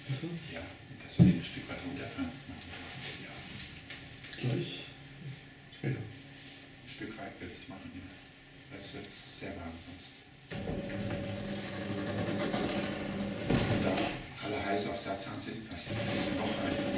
Ja, dass wir den ein Stück weit runterfahren. Ja. Gleich später. Ein Stück weit würde ich es machen, ja. Weil es wird sehr warm sonst. Da alle heiß auf Satzang sind, was ist noch heißer.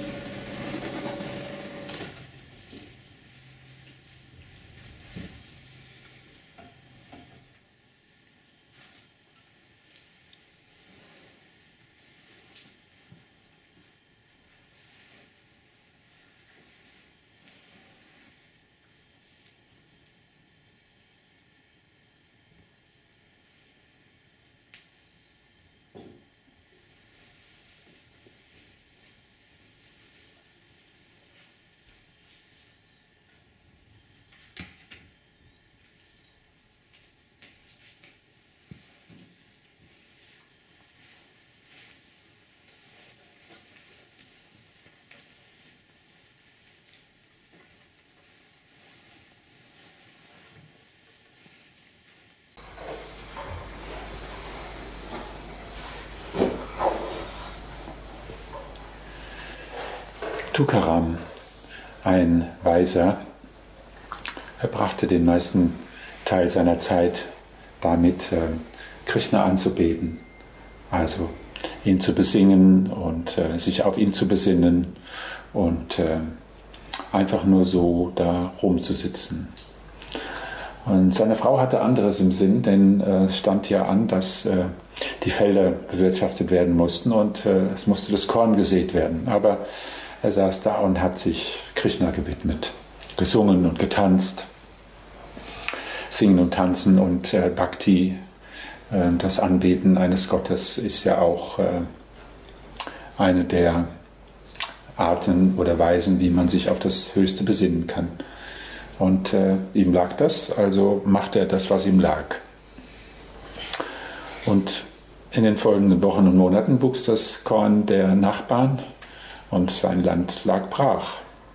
Tukaram, ein Weiser, verbrachte den meisten Teil seiner Zeit damit, Krishna anzubeten, also ihn zu besingen und sich auf ihn zu besinnen und einfach nur so da rumzusitzen. Und seine Frau hatte anderes im Sinn, denn es stand ja an, dass die Felder bewirtschaftet werden mussten und es musste das Korn gesät werden. Aber er saß da und hat sich Krishna gewidmet, gesungen und getanzt. Singen und Tanzen und Bhakti, das Anbeten eines Gottes, ist ja auch eine der Arten oder Weisen, wie man sich auf das Höchste besinnen kann. Und ihm lag das, also machte er das, was ihm lag. Und in den folgenden Wochen und Monaten wuchs das Korn der Nachbarn und sein Land lag brach.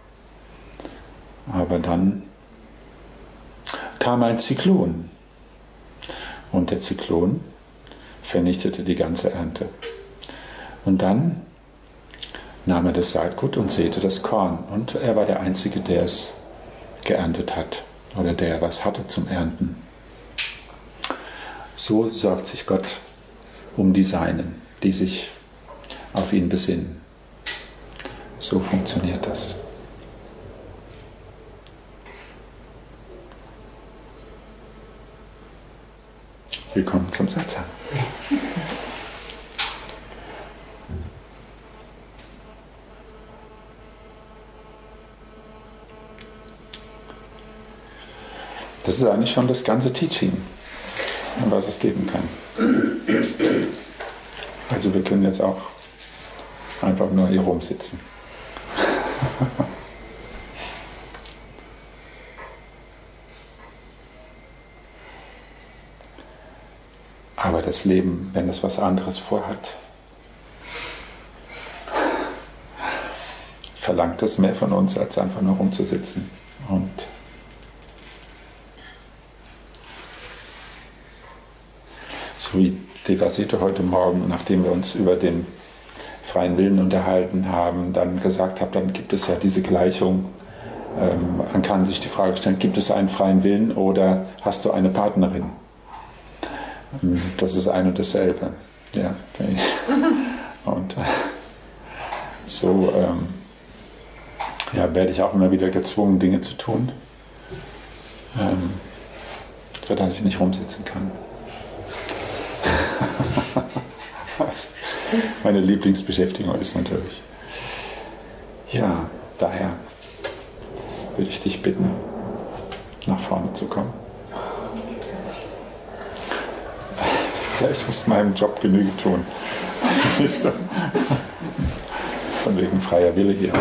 Aber dann kam ein Zyklon und der Zyklon vernichtete die ganze Ernte. Und dann nahm er das Saatgut und säte das Korn und er war der Einzige, der es geerntet hat oder der was hatte zum Ernten. So sorgt sich Gott um die Seinen, die sich auf ihn besinnen. So funktioniert das. Willkommen zum Satsang. Das ist eigentlich schon das ganze Teaching, was es geben kann. Also wir können jetzt auch einfach nur hier rumsitzen. Aber das Leben, wenn es was anderes vorhat, verlangt es mehr von uns, als einfach nur rumzusitzen. Und so wie Devasita heute Morgen, nachdem wir uns über den freien Willen unterhalten haben, dann gesagt habe, dann gibt es ja diese Gleichung. Man kann sich die Frage stellen, gibt es einen freien Willen oder hast du eine Partnerin? Das ist ein und dasselbe. Ja. Und so werde ich auch immer wieder gezwungen, Dinge zu tun, sodass ich nicht rumsitzen kann. Meine Lieblingsbeschäftigung ist natürlich. Ja, daher würde ich dich bitten, nach vorne zu kommen. Ja, ich muss meinem Job Genüge tun. Von wegen freier Wille hier.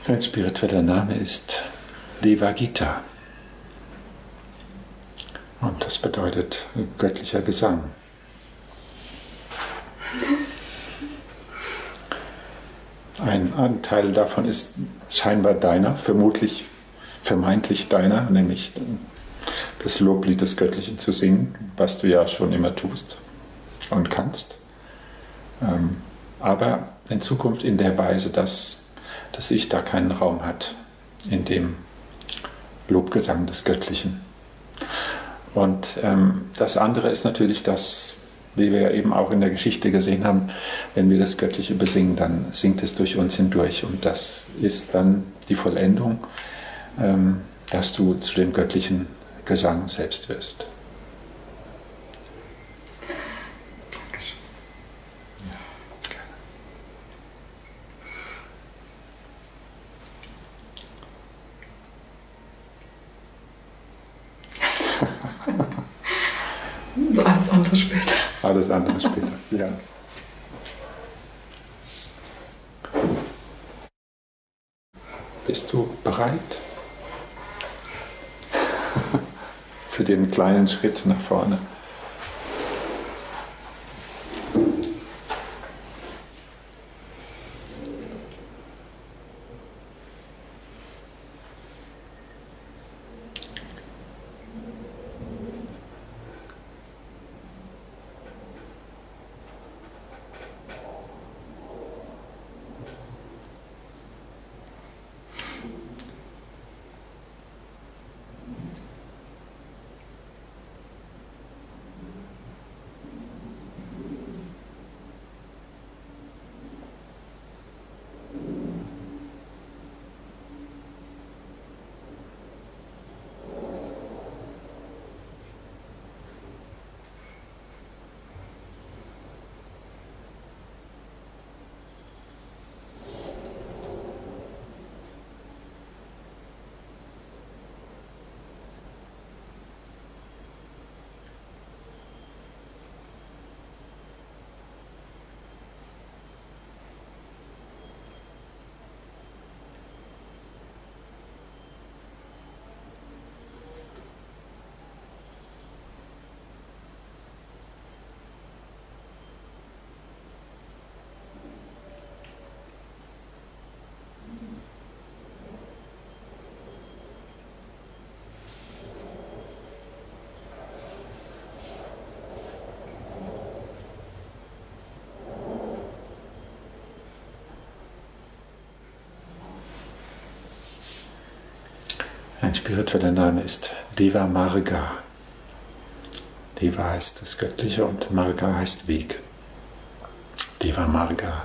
Dein spiritueller Name ist Devagita. Und das bedeutet göttlicher Gesang. Ein Anteil davon ist scheinbar deiner, vermeintlich deiner, nämlich das Loblied des Göttlichen zu singen, was du ja schon immer tust und kannst. Aber in Zukunft in der Weise, dass Ich da keinen Raum hat in dem Lobgesang des Göttlichen. Und das andere ist natürlich das, wie wir eben auch in der Geschichte gesehen haben, wenn wir das Göttliche besingen, dann singt es durch uns hindurch. Und das ist dann die Vollendung, dass du zu dem göttlichen Gesang selbst wirst. Alles andere später. Alles andere später, ja. Bist du bereit für den kleinen Schritt nach vorne? Ein spiritueller Name ist Deva Marga. Deva heißt das Göttliche und Marga heißt Weg. Deva Marga.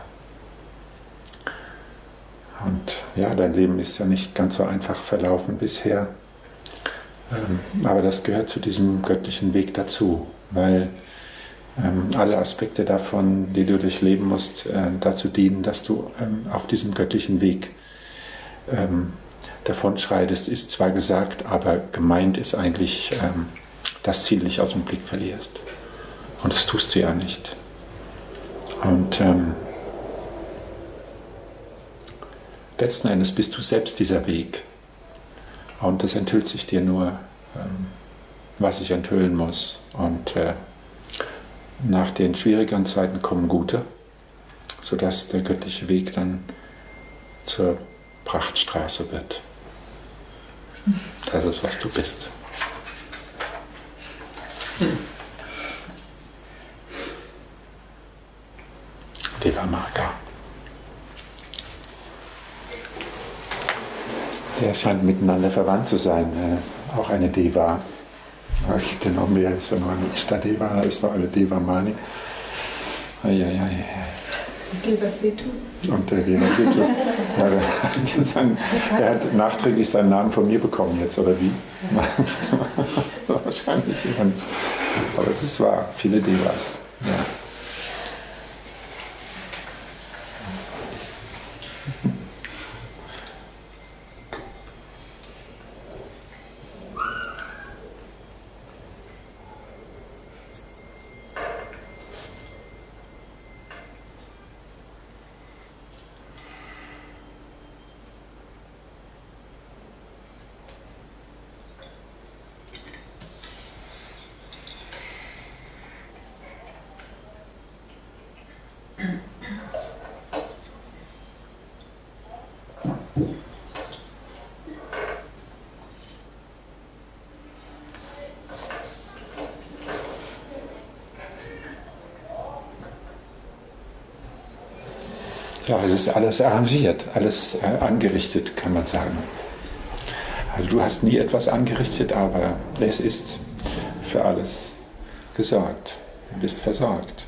Und ja, dein Leben ist ja nicht ganz so einfach verlaufen bisher. Aber das gehört zu diesem göttlichen Weg dazu, weil alle Aspekte davon, die du durchleben musst, dazu dienen, dass du auf diesem göttlichen Weg davonschreitest, ist zwar gesagt, aber gemeint ist eigentlich, das Ziel nicht aus dem Blick verlierst. Und das tust du ja nicht. Und letzten Endes bist du selbst dieser Weg. Und es enthüllt sich dir nur, was sich enthüllen muss. Und nach den schwierigeren Zeiten kommen gute, sodass der göttliche Weg dann zur Prachtstraße wird. Das ist, was du bist. Deva Marga. Der scheint miteinander verwandt zu sein. Auch eine Deva. Es gibt ja noch mehr, ist ja noch eine Ishtadeva, da ist noch eine Deva Mani. Devasitu. Und der Devasitu. Er hat nachträglich seinen Namen von mir bekommen jetzt, oder wie? Wahrscheinlich. Aber es ist wahr, viele Devas. Ja. Ja, es ist alles arrangiert, alles angerichtet, kann man sagen. Also du hast nie etwas angerichtet, aber es ist für alles gesorgt. Du bist versorgt.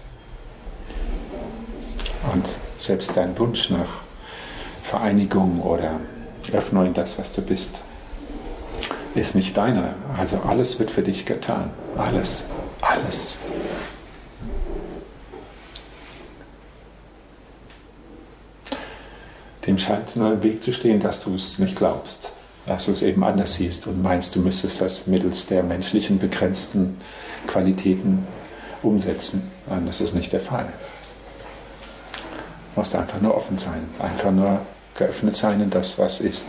Und selbst dein Wunsch nach Vereinigung oder Öffnung in das, was du bist, ist nicht deiner. Also alles wird für dich getan. Alles. Alles. Dem scheint nur im Weg zu stehen, dass du es nicht glaubst, dass du es eben anders siehst und meinst, du müsstest das mittels der menschlichen begrenzten Qualitäten umsetzen. Und das ist nicht der Fall. Du musst einfach nur offen sein, einfach nur geöffnet sein in das, was ist.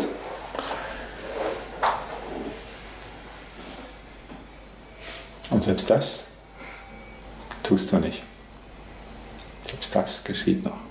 Und selbst das tust du nicht. Selbst das geschieht noch.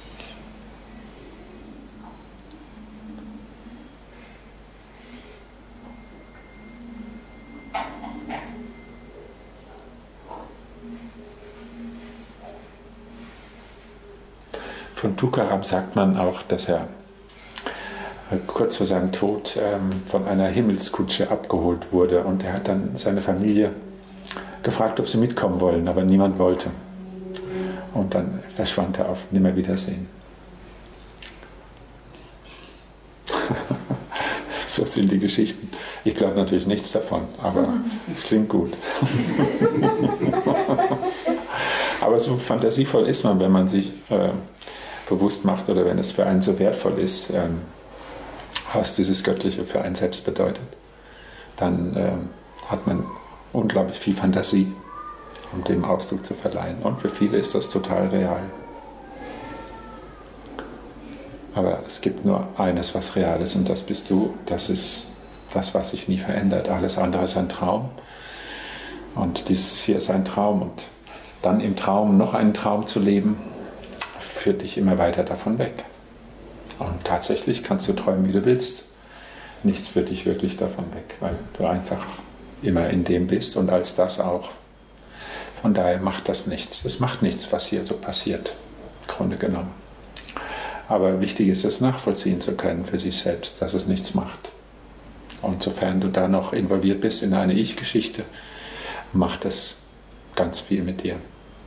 Von Tukaram sagt man auch, dass er kurz vor seinem Tod von einer Himmelskutsche abgeholt wurde und er hat dann seine Familie gefragt, ob sie mitkommen wollen, aber niemand wollte. Und dann verschwand er auf Nimmerwiedersehen. So sind die Geschichten. Ich glaube natürlich nichts davon, aber es klingt gut. Aber so fantasievoll ist man, wenn man sich bewusst macht oder wenn es für einen so wertvoll ist, was dieses Göttliche für einen selbst bedeutet, dann hat man unglaublich viel Fantasie, um dem Ausdruck zu verleihen. Und für viele ist das total real. Aber es gibt nur eines, was real ist, und das bist du. Das ist das, was sich nie verändert. Alles andere ist ein Traum. Und dieses hier ist ein Traum. Und dann im Traum noch einen Traum zu leben, führt dich immer weiter davon weg. Und tatsächlich kannst du träumen, wie du willst. Nichts führt dich wirklich davon weg, weil du einfach immer in dem bist und als das auch. Von daher macht das nichts. Es macht nichts, was hier so passiert, im Grunde genommen. Aber wichtig ist es, nachvollziehen zu können für sich selbst, dass es nichts macht. Und sofern du da noch involviert bist in eine Ich-Geschichte, macht es ganz viel mit dir.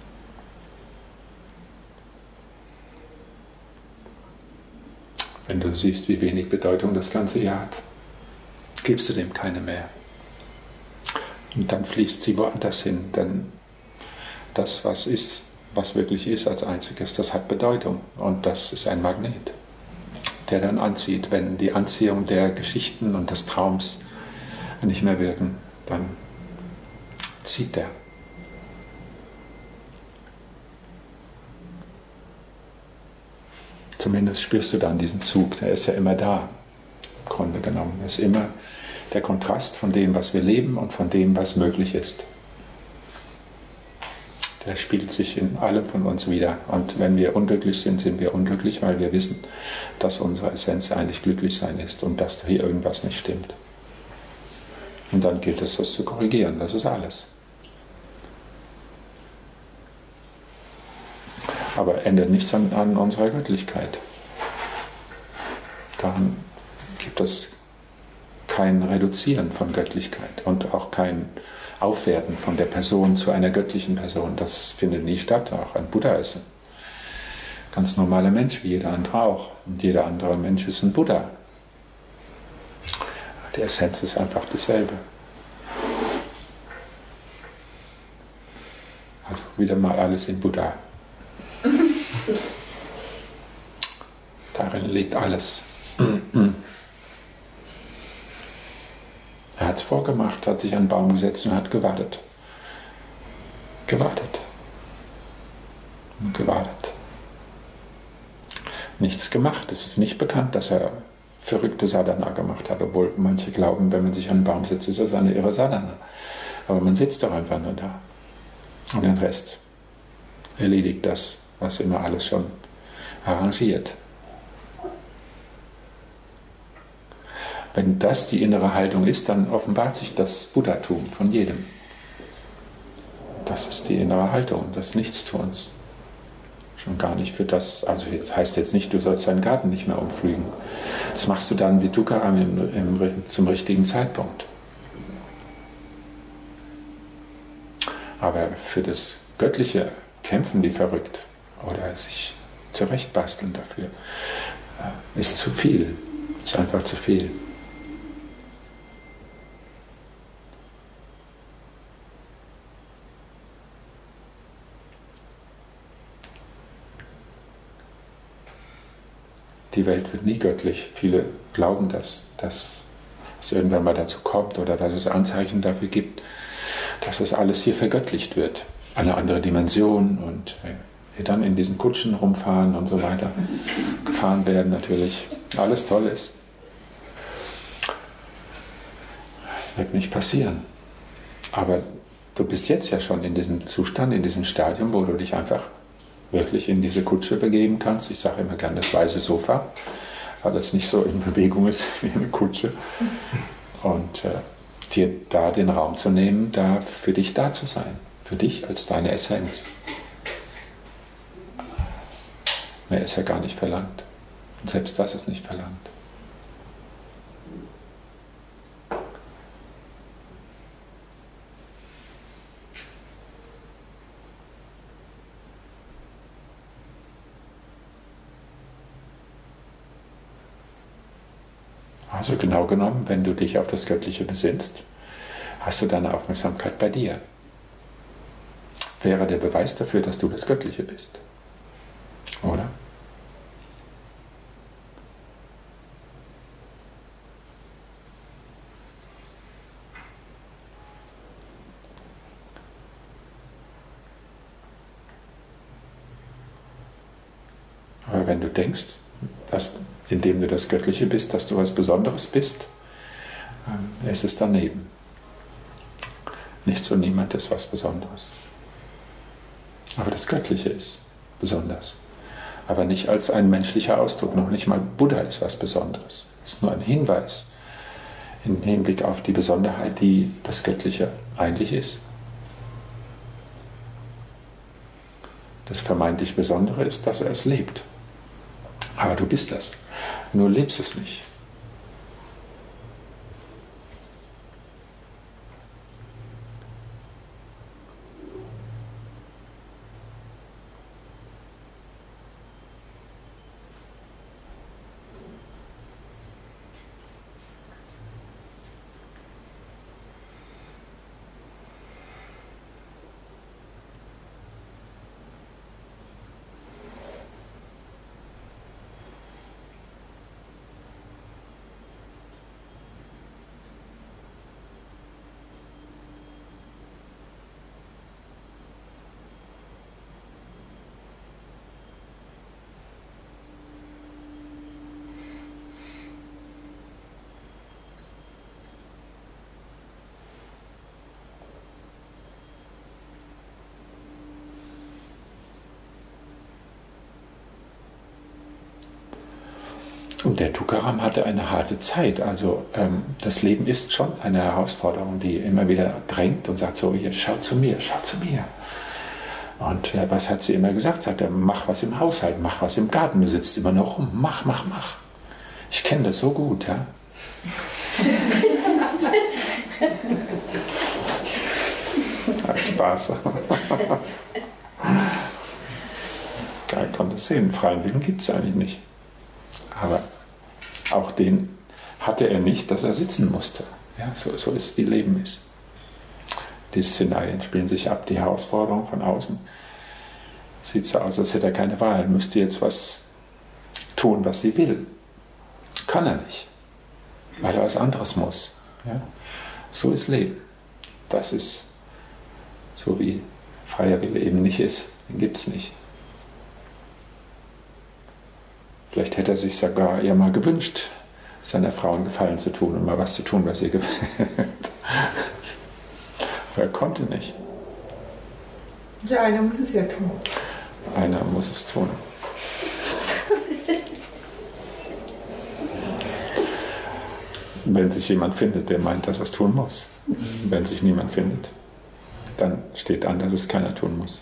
Wenn du siehst, wie wenig Bedeutung das Ganze hier hat, gibst du dem keine mehr. Und dann fließt sie woanders hin, denn das, was ist, was wirklich ist als Einziges, das hat Bedeutung und das ist ein Magnet, der dann anzieht. Wenn die Anziehung der Geschichten und des Traums nicht mehr wirken, dann zieht der. Zumindest spürst du dann diesen Zug, der ist ja immer da, im Grunde genommen. Es ist immer der Kontrast von dem, was wir leben und von dem, was möglich ist. Der spielt sich in allem von uns wieder. Und wenn wir unglücklich sind, sind wir unglücklich, weil wir wissen, dass unsere Essenz eigentlich glücklich sein ist und dass hier irgendwas nicht stimmt. Und dann gilt es, das zu korrigieren, das ist alles. Aber ändert nichts an unserer Göttlichkeit. Dann gibt es kein Reduzieren von Göttlichkeit und auch kein Aufwerten von der Person zu einer göttlichen Person. Das findet nie statt. Auch ein Buddha ist ein ganz normaler Mensch, wie jeder andere auch. Und jeder andere Mensch ist ein Buddha. Die Essenz ist einfach dieselbe. Also wieder mal alles in Buddha. Darin liegt alles. Er hat es vorgemacht, hat sich an den Baum gesetzt und hat gewartet. Gewartet. Und gewartet. Nichts gemacht. Es ist nicht bekannt, dass er verrückte Sadhana gemacht hat, obwohl manche glauben, wenn man sich an den Baum setzt, ist das eine irre Sadhana. Aber man sitzt doch einfach nur da. Und den Rest erledigt das, was immer alles schon arrangiert. Wenn das die innere Haltung ist, dann offenbart sich das Buddhatum von jedem. Das ist die innere Haltung des Nichtstuns. Schon gar nicht für das, also das heißt jetzt nicht, du sollst deinen Garten nicht mehr umflügen. Das machst du dann wie Tukaram zum richtigen Zeitpunkt. Aber für das Göttliche kämpfen wie verrückt oder sich zurechtbasteln dafür, ist zu viel, ist einfach zu viel. Die Welt wird nie göttlich. Viele glauben, dass es irgendwann mal dazu kommt oder dass es Anzeichen dafür gibt, dass das alles hier vergöttlicht wird. Eine andere Dimension und wir dann in diesen Kutschen rumfahren und so weiter. Gefahren werden natürlich. Alles toll ist. Wird nicht passieren. Aber du bist jetzt ja schon in diesem Zustand, in diesem Stadium, wo du dich einfach wirklich in diese Kutsche begeben kannst. Ich sage immer gerne das weiße Sofa, weil das nicht so in Bewegung ist wie eine Kutsche. Und dir da den Raum zu nehmen, da für dich da zu sein. Für dich als deine Essenz. Mehr ist ja gar nicht verlangt. Und selbst das ist nicht verlangt. Also genau genommen, wenn du dich auf das Göttliche besinnst, hast du deine Aufmerksamkeit bei dir. Wäre der Beweis dafür, dass du das Göttliche bist. Oder? Aber wenn du denkst, dass indem du das Göttliche bist, dass du was Besonderes bist, ist es daneben. Nichts und niemand ist was Besonderes. Aber das Göttliche ist besonders. Aber nicht als ein menschlicher Ausdruck, noch nicht mal Buddha ist was Besonderes. Es ist nur ein Hinweis im Hinblick auf die Besonderheit, die das Göttliche eigentlich ist. Das vermeintlich Besondere ist, dass er es lebt. Aber du bist das. Nur lebst es nicht. Und der Tukaram hatte eine harte Zeit. Also das Leben ist schon eine Herausforderung, die immer wieder drängt und sagt so, hier, schau zu mir, schau zu mir. Und was hat sie immer gesagt? Sagt er, mach was im Haushalt, mach was im Garten, du sitzt immer noch rum, mach, mach, mach. Ich kenne das so gut, ja. Spaß. Da kommt es hin, freien Willen gibt es eigentlich nicht. Aber auch den hatte er nicht, dass er sitzen musste. Ja, so ist, wie Leben ist. Die Szenarien spielen sich ab, die Herausforderung von außen. Sieht so aus, als hätte er keine Wahl, müsste jetzt was tun, was sie will. Kann er nicht, weil er was anderes muss. Ja? So ist Leben. Das ist so, wie freier Wille eben nicht ist. Den gibt es nicht. Vielleicht hätte er sich sogar eher mal gewünscht, seiner Frau einen Gefallen zu tun und mal was zu tun, was ihr gefällt. Aber er konnte nicht. Ja, einer muss es ja tun. Einer muss es tun. wenn sich jemand findet, der meint, dass er es tun muss. Wenn sich niemand findet, dann steht an, dass es keiner tun muss.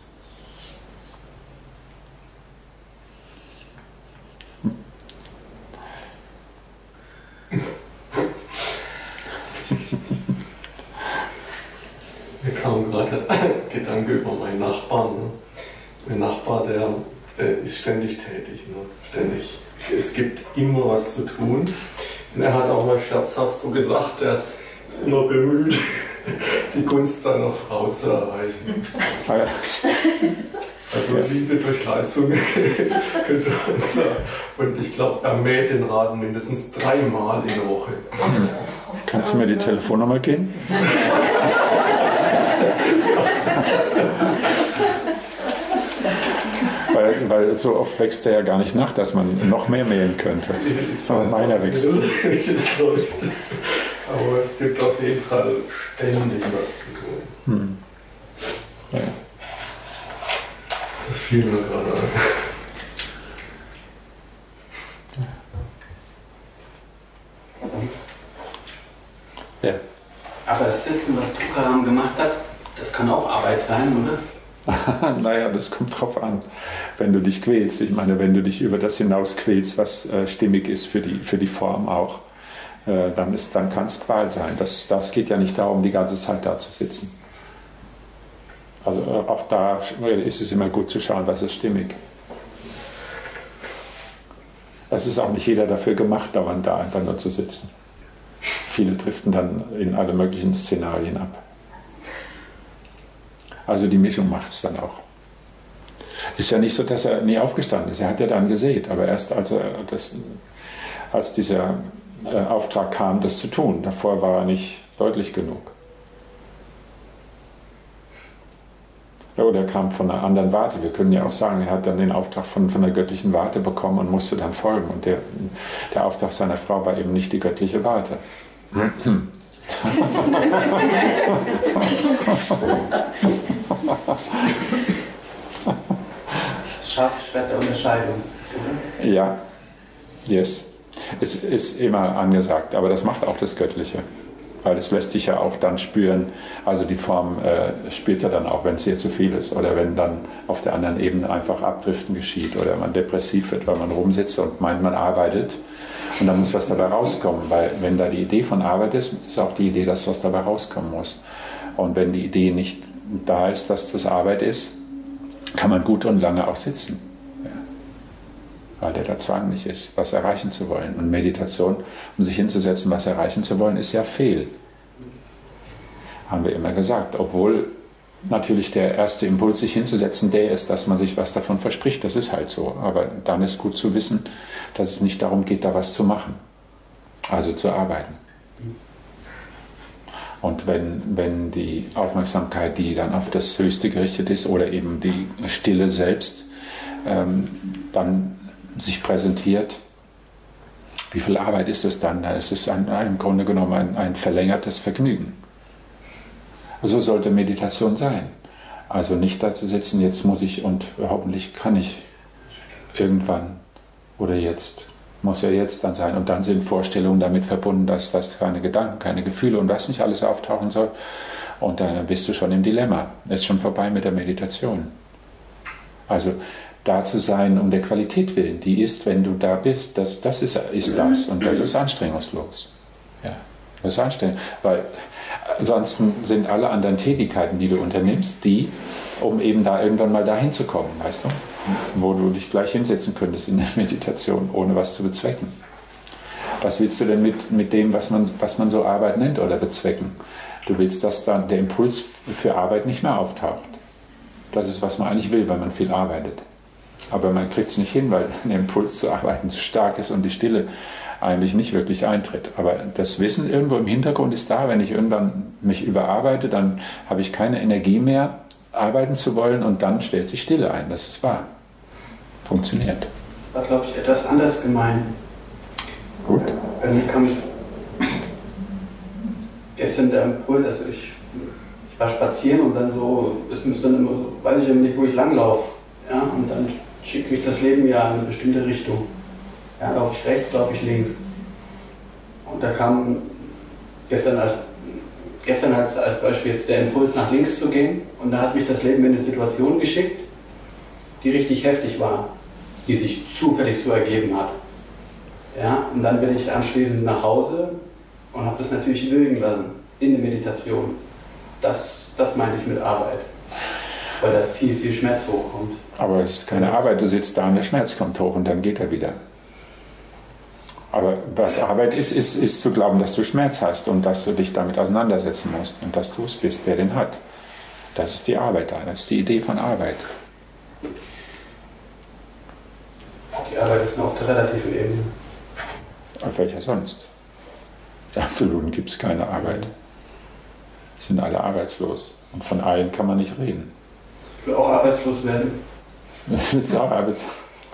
Mir kam gerade ein Gedanke über meinen Nachbarn. Ne? Mein Nachbar, der ist ständig tätig. Ne? Ständig. Es gibt immer was zu tun. Und er hat auch mal scherzhaft so gesagt, er ist immer bemüht, die Gunst seiner Frau zu erreichen. Also Liebe durch Leistung könnte man sagen. Und ich glaube, er mäht den Rasen mindestens 3-mal in der Woche. Kannst du mir die Telefonnummer geben? Weil so oft wächst er ja gar nicht nach, dass man noch mehr mähen könnte. Aber meiner wächst. Aber es gibt auf jeden Fall ständig was zu tun. Ja. Das fiel mir gerade ein. Ja. Aber das Sitzen, was Tukaram gemacht hat, das kann auch Arbeit sein, oder? Naja, das kommt drauf an, wenn du dich quälst. Ich meine, wenn du dich über das hinaus quälst, was stimmig ist für die Form auch, dann kann es Qual sein. Das geht ja nicht darum, die ganze Zeit da zu sitzen. Also auch da ist es immer gut zu schauen, was ist stimmig. Es ist auch nicht jeder dafür gemacht, dauernd da einfach nur zu sitzen. Viele driften dann in alle möglichen Szenarien ab. Also die Mischung macht es dann auch. Ist ja nicht so, dass er nie aufgestanden ist. Er hat ja dann gesät, aber erst als dieser Auftrag kam, das zu tun. Davor war er nicht deutlich genug. Oder er kam von einer anderen Warte. Wir können ja auch sagen, er hat dann den Auftrag von der göttlichen Warte bekommen und musste dann folgen. Und der Auftrag seiner Frau war eben nicht die göttliche Warte. Scharfschwert der Unterscheidung. Ja, yes. Es ist immer angesagt, aber das macht auch das Göttliche. Weil es lässt dich ja auch dann spüren, also die Form spürt ja dann auch, wenn es dir zu viel ist oder wenn dann auf der anderen Ebene einfach Abdriften geschieht oder man depressiv wird, weil man rumsitzt und meint, man arbeitet. Und dann muss was dabei rauskommen, weil wenn da die Idee von Arbeit ist, ist auch die Idee, dass was dabei rauskommen muss. Und wenn die Idee nicht da ist, dass das Arbeit ist, kann man gut und lange auch sitzen. Ja. Weil der Zwang nicht ist, was erreichen zu wollen. Und Meditation, um sich hinzusetzen, was erreichen zu wollen, ist ja fehl. Haben wir immer gesagt. Obwohl natürlich der erste Impuls, sich hinzusetzen, der ist, dass man sich was davon verspricht. Das ist halt so. Aber dann ist gut zu wissen, dass es nicht darum geht, da was zu machen. Also zu arbeiten. Und wenn die Aufmerksamkeit, die dann auf das Höchste gerichtet ist oder eben die Stille selbst, dann sich präsentiert, wie viel Arbeit ist es dann? Da ist es im Grunde genommen ein verlängertes Vergnügen. So sollte Meditation sein. Also nicht da zu sitzen, jetzt muss ich und hoffentlich kann ich irgendwann oder jetzt. Muss ja jetzt dann sein. Und dann sind Vorstellungen damit verbunden, dass das keine Gedanken, keine Gefühle und das nicht alles auftauchen soll. Und dann bist du schon im Dilemma. Ist schon vorbei mit der Meditation. Also da zu sein um der Qualität willen, die ist, wenn du da bist, das ist das. Und das ist anstrengungslos. Ja, das ist anstrengend. Weil ansonsten sind alle anderen Tätigkeiten, die du unternimmst, um eben da irgendwann mal dahin zu kommen, weißt du? Wo du dich gleich hinsetzen könntest in der Meditation, ohne was zu bezwecken. Was willst du denn mit dem, was man so Arbeit nennt oder bezwecken? Du willst, dass dann der Impuls für Arbeit nicht mehr auftaucht. Das ist, was man eigentlich will, weil man viel arbeitet. Aber man kriegt es nicht hin, weil der Impuls zu arbeiten zu stark ist und die Stille eigentlich nicht wirklich eintritt. Aber das Wissen irgendwo im Hintergrund ist da. Wenn ich irgendwann mich überarbeite, dann habe ich keine Energie mehr, arbeiten zu wollen und dann stellt sich Stille ein. Das ist wahr. Funktioniert. Das war, glaube ich, etwas anders gemeint. Gut. Bei mir kam gestern der Impuls, also ich war spazieren und dann so, es ist dann immer so, weiß ich ja nicht, wo ich langlaufe. Ja, und dann schickt mich das Leben ja in eine bestimmte Richtung. Ja, laufe ich rechts, laufe ich links. Und da kam Gestern als Beispiel jetzt der Impuls nach links zu gehen und da hat mich das Leben in eine Situation geschickt, die richtig heftig war, die sich zufällig so ergeben hat. Ja, und dann bin ich anschließend nach Hause und habe das natürlich wirken lassen in der Meditation. Das meine ich mit Arbeit, weil da viel, viel Schmerz hochkommt. Aber es ist keine Arbeit, du sitzt da und der Schmerz kommt hoch und dann geht er wieder. Aber was Arbeit ist zu glauben, dass du Schmerz hast und dass du dich damit auseinandersetzen musst und dass du es bist, wer den hat. Das ist die Arbeit da, das ist die Idee von Arbeit. Die Arbeit ist nur auf der relativen Ebene. Auf welcher sonst? Der Absoluten gibt es keine Arbeit. Sind alle arbeitslos. Und von allen kann man nicht reden. Ich will auch arbeitslos werden. Willst du auch arbeitslos?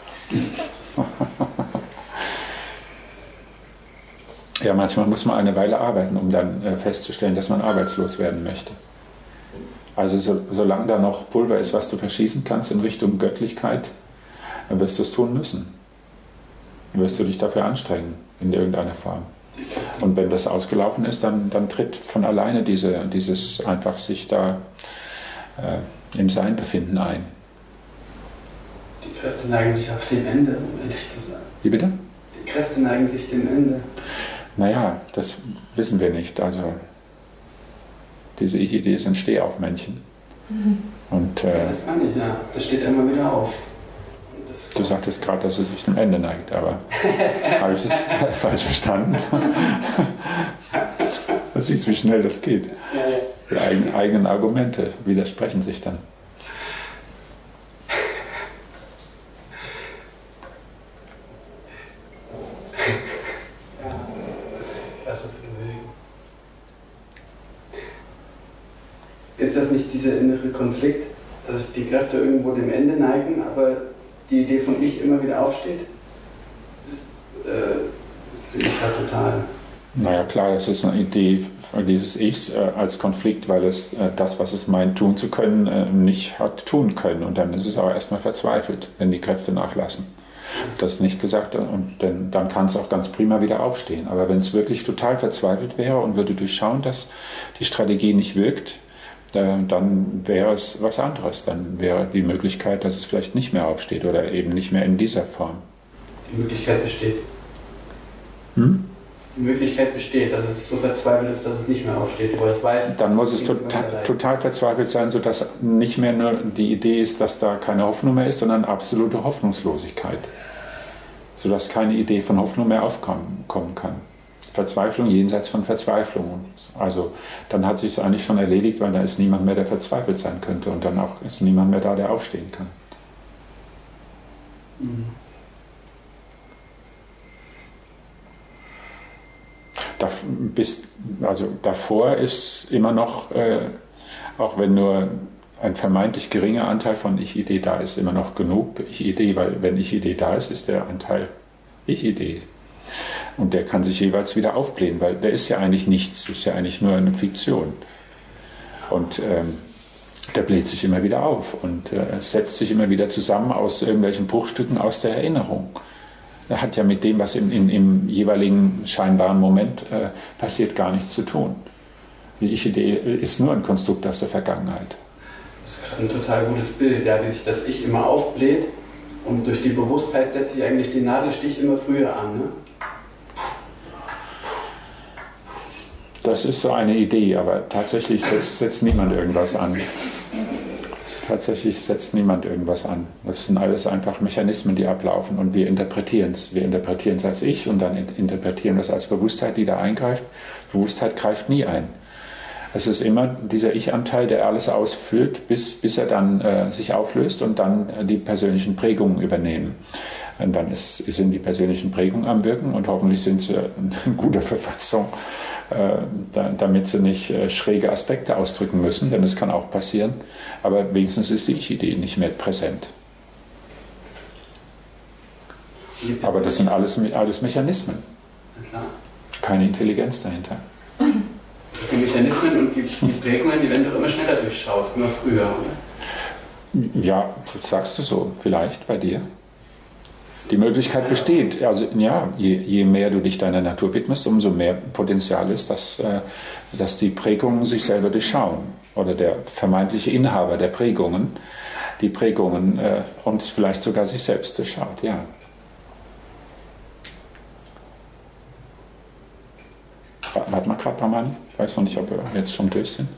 Ja, manchmal muss man eine Weile arbeiten, um dann festzustellen, dass man arbeitslos werden möchte. Also solange da noch Pulver ist, was du verschießen kannst in Richtung Göttlichkeit, dann wirst du es tun müssen. Dann wirst du dich dafür anstrengen, in irgendeiner Form. Und wenn das ausgelaufen ist, dann tritt von alleine dieses einfach sich da im Sein befinden ein. Die Kräfte neigen sich auf dem Ende, um ehrlich zu sein. Wie bitte? Die Kräfte neigen sich dem Ende. Naja, das wissen wir nicht. Also diese Ich-Idee ist ein Stehaufmännchen. Und, das meine ich, ja. Das steht immer wieder auf. Du sagtest gerade, dass es sich dem Ende neigt, aber habe ich das falsch verstanden? Du siehst, wie schnell das geht. Die eigenen Argumente widersprechen sich dann. Ist das nicht dieser innere Konflikt, dass die Kräfte irgendwo dem Ende neigen, aber die Idee von Ich immer wieder aufsteht? Das ist halt total... Naja klar, das ist eine Idee dieses Ichs als Konflikt, weil es das, was es meint tun zu können, nicht hat tun können. Und dann ist es aber erstmal verzweifelt, wenn die Kräfte nachlassen. Das ist nicht gesagt, und dann kann es auch ganz prima wieder aufstehen. Aber wenn es wirklich total verzweifelt wäre und würde durchschauen, dass die Strategie nicht wirkt, dann wäre es was anderes. Dann wäre die Möglichkeit, dass es vielleicht nicht mehr aufsteht oder eben nicht mehr in dieser Form. Die Möglichkeit besteht. Die Möglichkeit besteht, dass es so verzweifelt ist, dass es nicht mehr aufsteht. Aber es weiß, dann muss es total verzweifelt sein, sodass nicht mehr nur die Idee ist, dass da keine Hoffnung mehr ist, sondern absolute Hoffnungslosigkeit. Sodass keine Idee von Hoffnung mehr aufkommen kann. Verzweiflung jenseits von Verzweiflung. Also dann hat sich es eigentlich schon erledigt, weil da ist niemand mehr, der verzweifelt sein könnte und dann auch ist niemand mehr da, der aufstehen kann. Davor ist immer noch, auch wenn nur ein vermeintlich geringer Anteil von Ich-Idee da ist, immer noch genug Ich-Idee, weil wenn Ich-Idee da ist, ist der Anteil Ich-Idee. Und der kann sich jeweils wieder aufblähen, weil der ist ja eigentlich nichts, ist ja eigentlich nur eine Fiktion. Und der bläht sich immer wieder auf und setzt sich immer wieder zusammen aus irgendwelchen Bruchstücken aus der Erinnerung. Er hat ja mit dem, was im jeweiligen scheinbaren Moment passiert, gar nichts zu tun. Die Ich-Idee ist nur ein Konstrukt aus der Vergangenheit. Das ist gerade ein total gutes Bild, ja, wie sich das Ich immer aufbläht und durch die Bewusstheit setzt sich eigentlich die Nadelstich immer früher an. Ne? Das ist so eine Idee, aber tatsächlich setzt niemand irgendwas an. Tatsächlich setzt niemand irgendwas an. Das sind alles einfach Mechanismen, die ablaufen und wir interpretieren es. Wir interpretieren es als Ich und dann interpretieren wir es als Bewusstheit, die da eingreift. Bewusstheit greift nie ein. Es ist immer dieser Ich-Anteil, der alles ausfüllt, bis er dann sich auflöst und dann die persönlichen Prägungen übernehmen. Und dann sind die persönlichen Prägungen am Wirken und hoffentlich sind sie in guter Verfassung, damit sie nicht schräge Aspekte ausdrücken müssen, denn das kann auch passieren. Aber wenigstens ist die Ich-Idee nicht mehr präsent. Aber das sind alles Mechanismen. Keine Intelligenz dahinter. Die Mechanismen und die Prägungen, die werden doch immer schneller durchschaut, immer früher, oder? Ja, das sagst du so. Vielleicht bei dir. Die Möglichkeit besteht. Also ja, je mehr du dich deiner Natur widmest, umso mehr Potenzial ist, dass die Prägungen sich selber durchschauen. Oder der vermeintliche Inhaber der Prägungen, die Prägungen und vielleicht sogar sich selbst durchschaut. Ja. Warte mal gerade, Ramani. Ich weiß noch nicht, ob wir jetzt schon durch sind.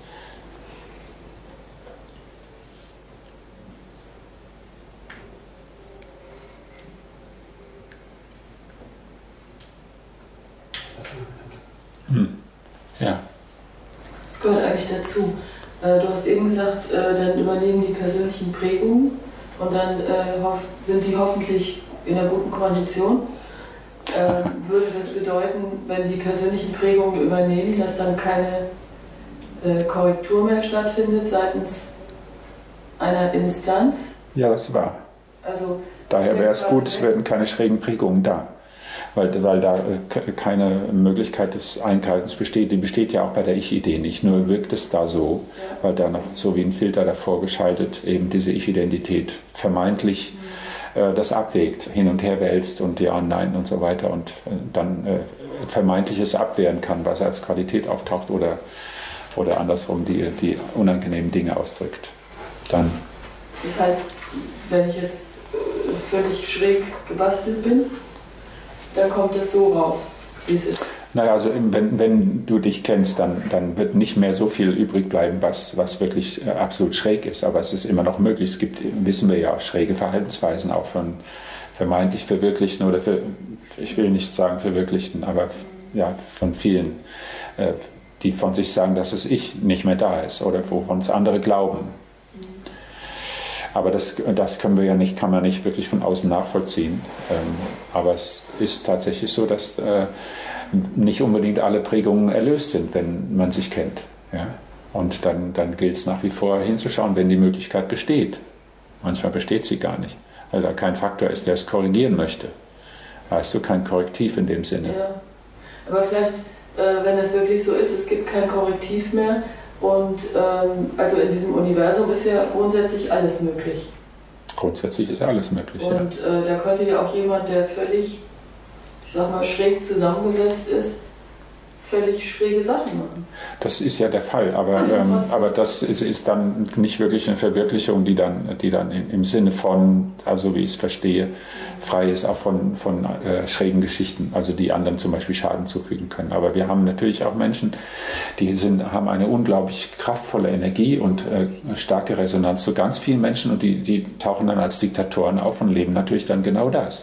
Ja. Das gehört eigentlich dazu. Du hast eben gesagt, dann übernehmen die persönlichen Prägungen und dann sind die hoffentlich in einer guten Kondition. Würde das bedeuten, wenn die persönlichen Prägungen übernehmen, dass dann keine Korrektur mehr stattfindet seitens einer Instanz? Ja, das ist wahr. Also, daher wäre es gut, es werden keine schrägen Prägungen da. Weil da keine Möglichkeit des Eingreifens besteht. Die besteht ja auch bei der Ich-Idee nicht. Nur wirkt es da so, weil da noch so wie ein Filter davor geschaltet eben diese Ich-Identität vermeintlich das abwägt, hin und her wälzt und ja, nein und so weiter und dann vermeintliches abwehren kann, was als Qualität auftaucht oder andersrum die unangenehmen Dinge ausdrückt. Dann. Das heißt, wenn ich jetzt völlig schräg gebastelt bin, dann kommt es so raus, wie es ist. Naja, also wenn du dich kennst, dann wird nicht mehr so viel übrig bleiben, was wirklich absolut schräg ist. Aber es ist immer noch möglich. Es gibt, wissen wir ja, schräge Verhaltensweisen auch von vermeintlich Verwirklichten oder ich will nicht sagen Verwirklichten, aber ja, von vielen, die von sich sagen, dass das Ich nicht mehr da ist oder wovon es andere glauben. Aber das können wir ja nicht, kann man nicht wirklich von außen nachvollziehen. Aber es ist tatsächlich so, dass nicht unbedingt alle Prägungen erlöst sind, wenn man sich kennt. Ja? Und dann gilt es nach wie vor hinzuschauen, wenn die Möglichkeit besteht. Manchmal besteht sie gar nicht, weil da kein Faktor ist, der es korrigieren möchte. Weißt du, kein Korrektiv in dem Sinne. Ja, aber vielleicht, wenn es wirklich so ist, es gibt kein Korrektiv mehr, und also in diesem Universum ist ja grundsätzlich alles möglich. Grundsätzlich ist alles möglich, und ja. Da könnte ja auch jemand, der völlig, ich sag mal, schräg zusammengesetzt ist, völlig schräge Sachen machen. Das ist ja der Fall, aber das ist dann nicht wirklich eine Verwirklichung, die dann im Sinne von, also wie ich es verstehe, frei ist auch von schrägen Geschichten, also die anderen zum Beispiel Schaden zufügen können. Aber wir haben natürlich auch Menschen, die haben eine unglaublich kraftvolle Energie und starke Resonanz zu ganz vielen Menschen und die tauchen dann als Diktatoren auf und leben natürlich dann genau das.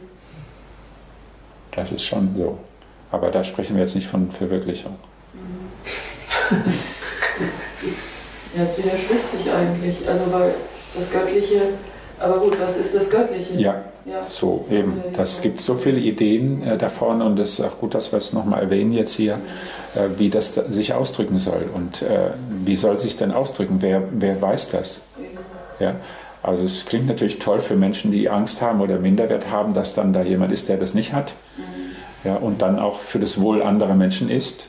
Das ist schon so. Aber da sprechen wir jetzt nicht von Verwirklichung. Ja, es widerspricht sich eigentlich. Also weil das Göttliche, aber gut, was ist das Göttliche? Ja, so eben. Das gibt so viele Ideen davon und es ist auch gut, dass wir es nochmal erwähnen jetzt hier, wie das sich ausdrücken soll. Und wie soll es sich denn ausdrücken? Wer weiß das? Ja. Also es klingt natürlich toll für Menschen, die Angst haben oder Minderwert haben, dass dann da jemand ist, der das nicht hat. Ja, und dann auch für das Wohl anderer Menschen ist.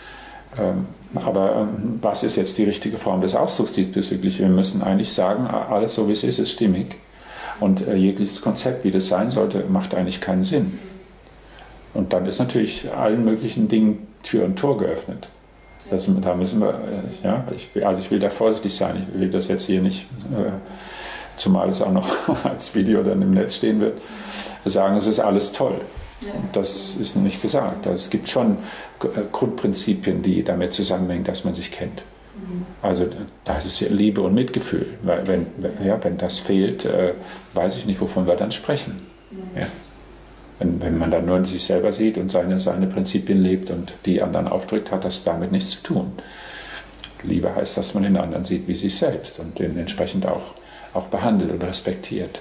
Aber was ist jetzt die richtige Form des Ausdrucks diesbezüglich? Wir müssen eigentlich sagen, alles so wie es ist stimmig. Und jegliches Konzept, wie das sein sollte, macht eigentlich keinen Sinn. Und dann ist natürlich allen möglichen Dingen Tür und Tor geöffnet. Da müssen wir, ja, ich will da vorsichtig sein. Ich will das jetzt hier nicht, zumal es auch noch als Video dann im Netz stehen wird, sagen, es ist alles toll. Das ist nicht gesagt. Es gibt schon Grundprinzipien, die damit zusammenhängen, dass man sich kennt. Also das ist ja Liebe und Mitgefühl. Weil wenn das fehlt, weiß ich nicht, wovon wir dann sprechen. Ja. Wenn man dann nur sich selber sieht und seine Prinzipien lebt und die anderen aufdrückt, hat das damit nichts zu tun. Liebe heißt, dass man den anderen sieht wie sich selbst und den entsprechend auch behandelt und respektiert.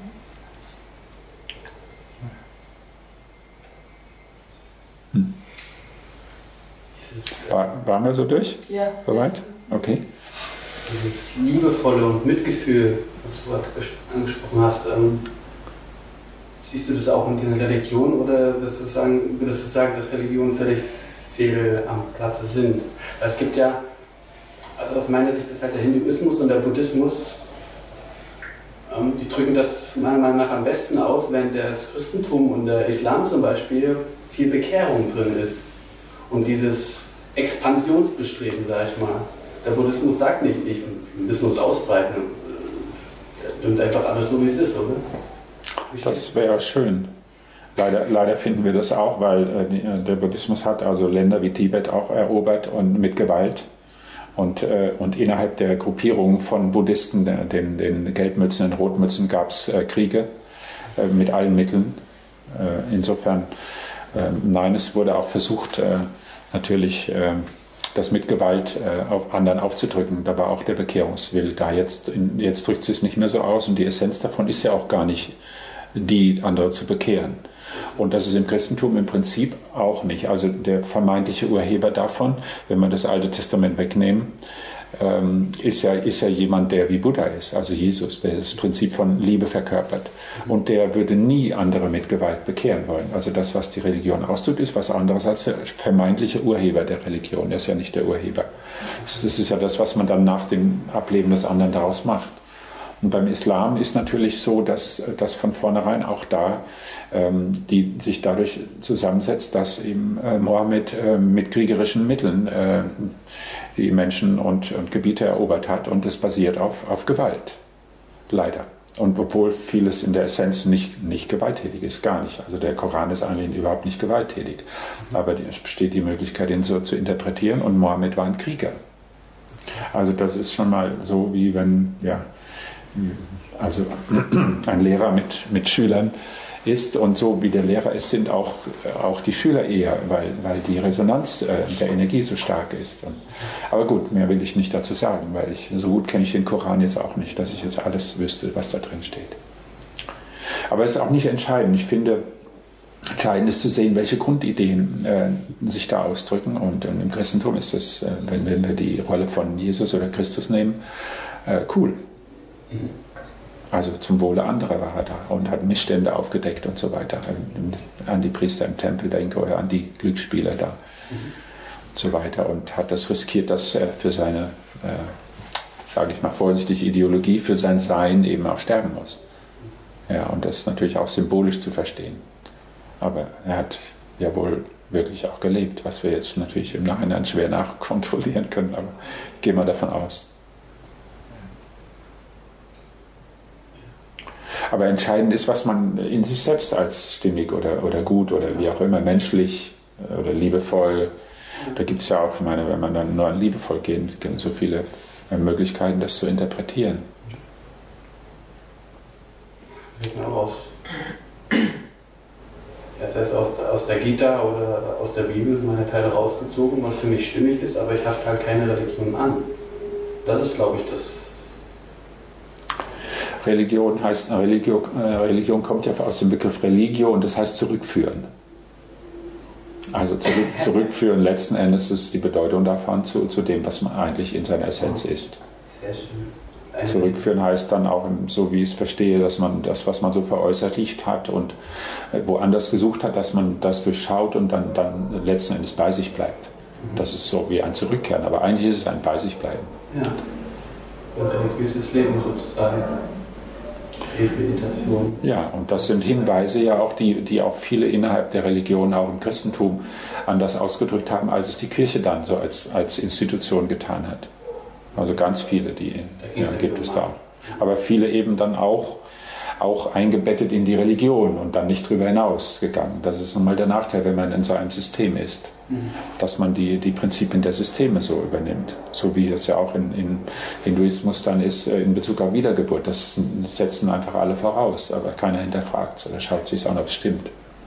Waren wir so durch? Ja. Soweit? Okay. Dieses liebevolle und Mitgefühl, was du gerade angesprochen hast, siehst du das auch in der Religion oder würdest du sagen, dass Religionen völlig fehl am Platze sind? Weil es gibt ja, also aus meiner Sicht ist halt der Hinduismus und der Buddhismus Die drücken das meiner Meinung nach am besten aus, wenn das Christentum und der Islam zum Beispiel viel Bekehrung drin ist. Und dieses Expansionsbestreben, sage ich mal. Der Buddhismus sagt nicht, wir müssen uns ausbreiten. Der nimmt einfach alles so, wie es ist, oder? Das wäre schön. Leider finden wir das auch, weil der Buddhismus hat also Länder wie Tibet auch erobert und mit Gewalt. Und innerhalb der Gruppierungen von Buddhisten, den Gelbmützen, den Rotmützen, gab es Kriege mit allen Mitteln. Insofern, nein, es wurde auch versucht, natürlich das mit Gewalt auf anderen aufzudrücken. Da war auch der Bekehrungswille da. Jetzt drückt es sich nicht mehr so aus und die Essenz davon ist ja auch gar nicht, die andere zu bekehren. Und das ist im Christentum im Prinzip auch nicht. Also der vermeintliche Urheber davon, wenn man das Alte Testament wegnehmen, ist ja jemand, der wie Buddha ist, also Jesus, der das Prinzip von Liebe verkörpert. Und der würde nie andere mit Gewalt bekehren wollen. Also das, was die Religion ausdrückt, ist was anderes als der vermeintliche Urheber der Religion. Er ist ja nicht der Urheber. Das ist ja das, was man dann nach dem Ableben des anderen daraus macht. Und beim Islam ist natürlich so, dass das von vornherein auch da die sich dadurch zusammensetzt, dass eben Mohammed mit kriegerischen Mitteln die Menschen und Gebiete erobert hat und das basiert auf Gewalt. Leider. Und obwohl vieles in der Essenz nicht gewalttätig ist, gar nicht. Also der Koran ist eigentlich überhaupt nicht gewalttätig. Aber es besteht die Möglichkeit, ihn so zu interpretieren und Mohammed war ein Krieger. Also das ist schon mal so, wie wenn, ja, also ein Lehrer mit Schülern ist und so wie der Lehrer ist, sind auch die Schüler eher, weil die Resonanz der Energie so stark ist. Aber gut, mehr will ich nicht dazu sagen, weil so gut kenne ich den Koran jetzt auch nicht, dass ich jetzt alles wüsste, was da drin steht. Aber es ist auch nicht entscheidend. Ich finde, entscheidend ist zu sehen, welche Grundideen sich da ausdrücken. Und im Christentum ist es, wenn wir die Rolle von Jesus oder Christus nehmen, cool. Also zum Wohle anderer war er da und hat Missstände aufgedeckt und so weiter. An die Priester im Tempel denke oder an die Glücksspieler da und so weiter. Und hat das riskiert, dass er für seine, sage ich mal vorsichtig, Ideologie, für sein Sein eben auch sterben muss. Ja, und das ist natürlich auch symbolisch zu verstehen. Aber er hat ja wohl wirklich auch gelebt, was wir jetzt natürlich im Nachhinein schwer nachkontrollieren können, aber gehen wir davon aus. Aber entscheidend ist, was man in sich selbst als stimmig oder gut oder wie auch immer, menschlich oder liebevoll, da gibt es ja auch, ich meine, wenn man dann nur an liebevoll geht, gibt es so viele Möglichkeiten, das zu interpretieren. Ich glaube, das heißt aus der Gita oder aus der Bibel meine Teile rausgezogen, was für mich stimmig ist, aber ich hafte halt keine Religion an. Das ist, glaube ich, das. Religion heißt, Religion kommt ja aus dem Begriff Religio und das heißt zurückführen. Also zurückführen, letzten Endes ist die Bedeutung davon zu dem, was man eigentlich in seiner Essenz ist. Sehr schön. Zurückführen heißt dann auch, so wie ich es verstehe, dass man das, was man so veräußerlicht hat und woanders gesucht hat, dass man das durchschaut und dann letzten Endes bei sich bleibt. Das ist so wie ein Zurückkehren, aber eigentlich ist es ein Bei sich bleiben. Ja, und religiöses Leben sozusagen. Meditation. Ja, und das sind Hinweise ja auch, die auch viele innerhalb der Religion, auch im Christentum, anders ausgedrückt haben, als es die Kirche dann so als Institution getan hat. Also ganz viele, die gibt es da auch. Aber viele eben dann auch eingebettet in die Religion und dann nicht drüber hinaus gegangen. Das ist nun mal der Nachteil, wenn man in so einem System ist, dass man die Prinzipien der Systeme so übernimmt. So wie es ja auch in Hinduismus dann ist in Bezug auf Wiedergeburt. Das setzen einfach alle voraus, aber keiner hinterfragt es oder schaut sich an, ob es stimmt.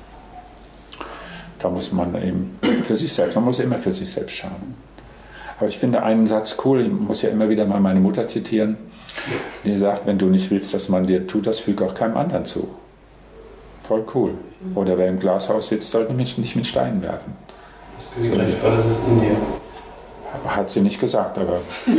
Da muss man eben für sich selbst, man muss immer für sich selbst schauen. Aber ich finde einen Satz cool, ich muss ja immer wieder mal meine Mutter zitieren, die sagt, wenn du nicht willst, dass man dir tut, das füge auch keinem anderen zu. Voll cool. Oder wer im Glashaus sitzt, sollte nicht mit Steinen werfen. Das Königreich Gottes ist in dir. Hat sie nicht gesagt, aber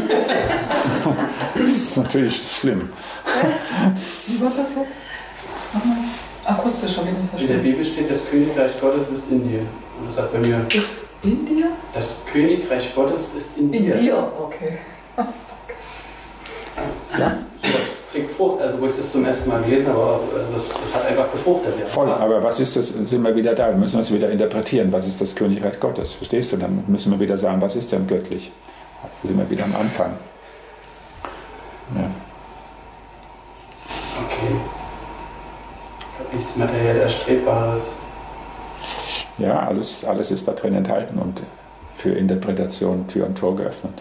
das ist natürlich schlimm. Wie war das so? Akustisch habe ich nicht In der verstanden. Bibel steht, das Königreich Gottes ist in dir. Und das hat bei mir. Ist in dir? Das Königreich Gottes ist in dir. In dir, okay. Ja. So, Frucht. Also wo ich das zum ersten Mal gelesen habe, das hat einfach gefruchtet. Ja. Voll, aber was ist das? Sind wir wieder da? Müssen wir es wieder interpretieren. Was ist das Königreich Gottes? Verstehst du? Dann müssen wir wieder sagen, was ist denn göttlich? Da sind wir wieder am Anfang. Ja. Okay. Ich habe nichts materiell Erstrebbares. Ja, alles ist da drin enthalten und für Interpretation Tür und Tor geöffnet.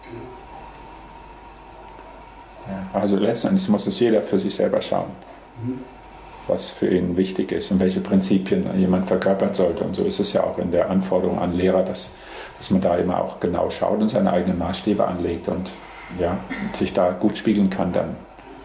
Ja, also letztendlich muss es jeder für sich selber schauen, was für ihn wichtig ist und welche Prinzipien jemand verkörpern sollte. Und so ist es ja auch in der Anforderung an Lehrer, dass man da immer auch genau schaut und seine eigenen Maßstäbe anlegt und ja, sich da gut spiegeln kann dann.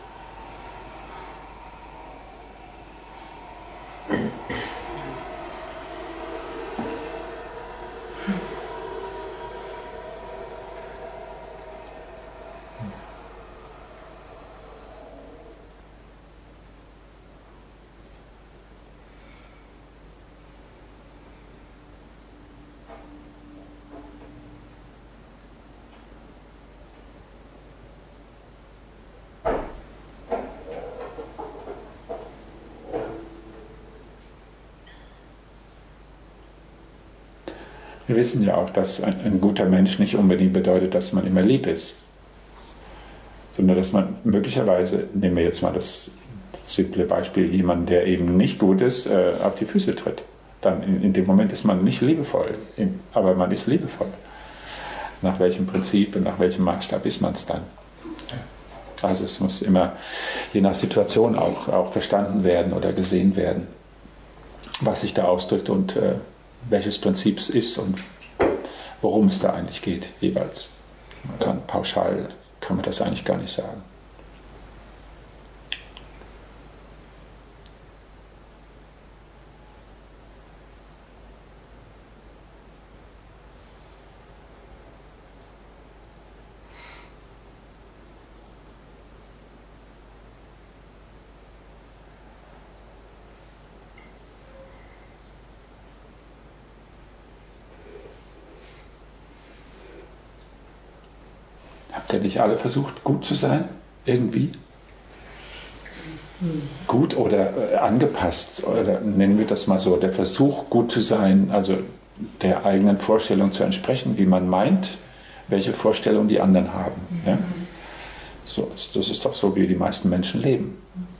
Wir wissen ja auch, dass ein guter Mensch nicht unbedingt bedeutet, dass man immer lieb ist, sondern dass man möglicherweise, nehmen wir jetzt mal das simple Beispiel, jemanden, der eben nicht gut ist, auf die Füße tritt. Dann in dem Moment ist man nicht liebevoll, aber man ist liebevoll. Nach welchem Prinzip und nach welchem Maßstab ist man es dann? Also es muss immer je nach Situation auch verstanden werden oder gesehen werden, was sich da ausdrückt und welches Prinzip es ist und worum es da eigentlich geht, jeweils. Pauschal kann man das eigentlich gar nicht sagen. Habt ihr nicht alle versucht, gut zu sein? Irgendwie? Gut oder angepasst? Oder nennen wir das mal so, der Versuch, gut zu sein, also der eigenen Vorstellung zu entsprechen, wie man meint, welche Vorstellung die anderen haben. Ja? So, das ist doch so, wie die meisten Menschen leben.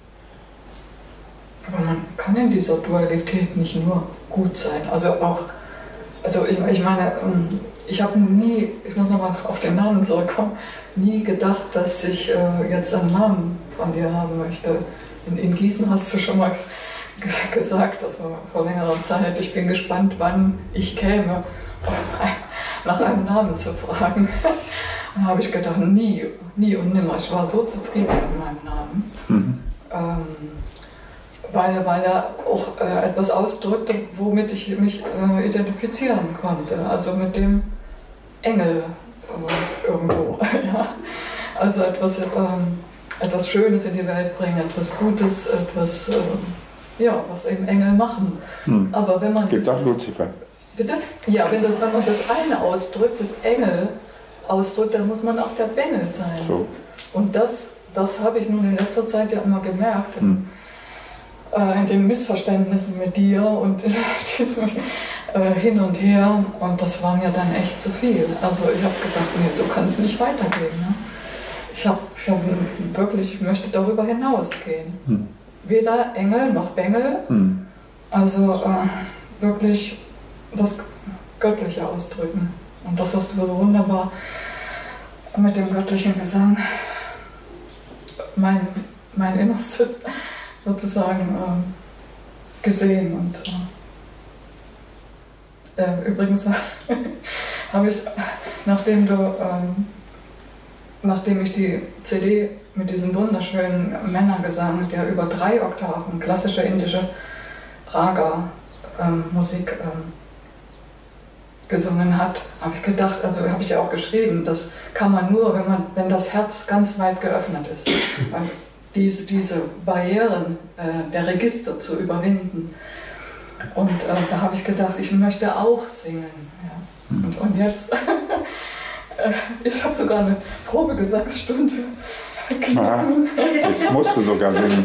Aber man kann in dieser Dualität nicht nur gut sein. Also ich meine, ich habe nie, ich muss nochmal auf den Namen zurückkommen, nie gedacht, dass ich jetzt einen Namen von dir haben möchte. In Gießen hast du schon mal gesagt, das war vor längerer Zeit, ich bin gespannt, wann ich käme, nach einem Namen zu fragen. Dann habe ich gedacht, nie und nimmer. Ich war so zufrieden mit meinem Namen. Weil er auch etwas ausdrückte, womit ich mich identifizieren konnte. Also mit dem Engel irgendwo. Ja. Also etwas Schönes in die Welt bringen, etwas Gutes, etwas, was eben Engel machen. Aber wenn man... Gibt das Luzifer? Bitte? Ja, wenn man das eine ausdrückt, das Engel ausdrückt, dann muss man auch der Bengel sein. So. Und das habe ich nun in letzter Zeit ja immer gemerkt. In den Missverständnissen mit dir und in diesem Hin und Her. Und das war mir dann echt zu viel. Also ich habe gedacht, nee, so kann es nicht weitergehen. Ne? Ich möchte darüber hinausgehen. Weder Engel noch Bengel. Also wirklich das Göttliche ausdrücken. Und das hast du so wunderbar mit dem göttlichen Gesang, mein Innerstes sozusagen gesehen. Und übrigens habe ich, nachdem ich die CD mit diesem wunderschönen Männergesang, der über 3 Oktaven klassische indische Raga-Musik gesungen hat, habe ich gedacht, also habe ich ja auch geschrieben, das kann man nur, wenn das Herz ganz weit geöffnet ist. Weil diese Barrieren der Register zu überwinden. Und da habe ich gedacht, ich möchte auch singen. Ja. Und jetzt, ich habe sogar eine Probegesangsstunde Aha, jetzt musst du sogar singen.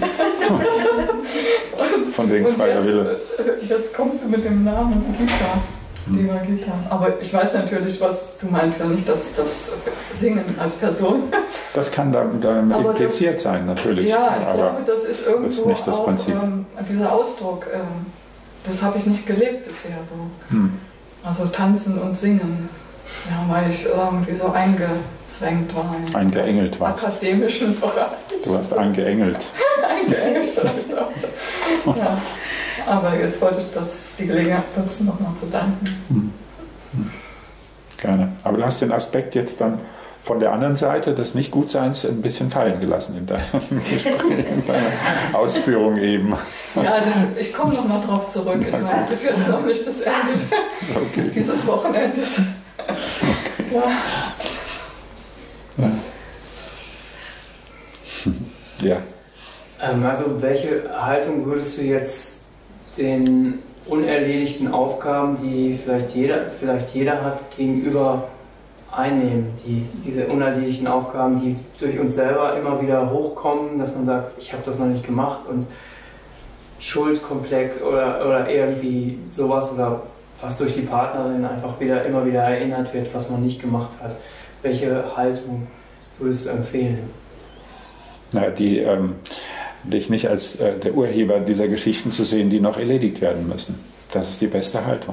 Von wegen freier Wille. Jetzt kommst du mit dem Namen Gita. Deva Gita. Aber ich weiß natürlich, was du meinst, ja nicht, dass das Singen als Person. Das kann damit impliziert sein, natürlich. Ja, ich glaube, das ist irgendwo das ist nicht das auch Prinzip. Dieser Ausdruck. Das habe ich nicht gelebt bisher so. Also tanzen und singen. Ja, weil ich irgendwie so eingezwängt war. Eingeengelt warst. Akademischen Bereich. Du warst eingeengelt. Eingeengelt vielleicht auch. Ja. Aber jetzt wollte ich die Gelegenheit nutzen, nochmal zu danken. Gerne. Aber du hast den Aspekt jetzt dann von der anderen Seite des Nichtgutseins ein bisschen fallen gelassen in deiner Ausführung eben. Ja, ich komme nochmal drauf zurück. Ich meine, das ist jetzt noch nicht das Ende dieses Wochenendes. Ja. Also welche Haltung würdest du jetzt den unerledigten Aufgaben, die vielleicht jeder hat, gegenüber einnehmen? Diese unerledigten Aufgaben, die durch uns selber immer wieder hochkommen, dass man sagt, ich habe das noch nicht gemacht und Schuldkomplex oder irgendwie sowas oder was durch die Partnerin einfach immer wieder erinnert wird, was man nicht gemacht hat. Welche Haltung würdest du empfehlen? Na, dich nicht als der Urheber dieser Geschichten zu sehen, die noch erledigt werden müssen. Das ist die beste Haltung.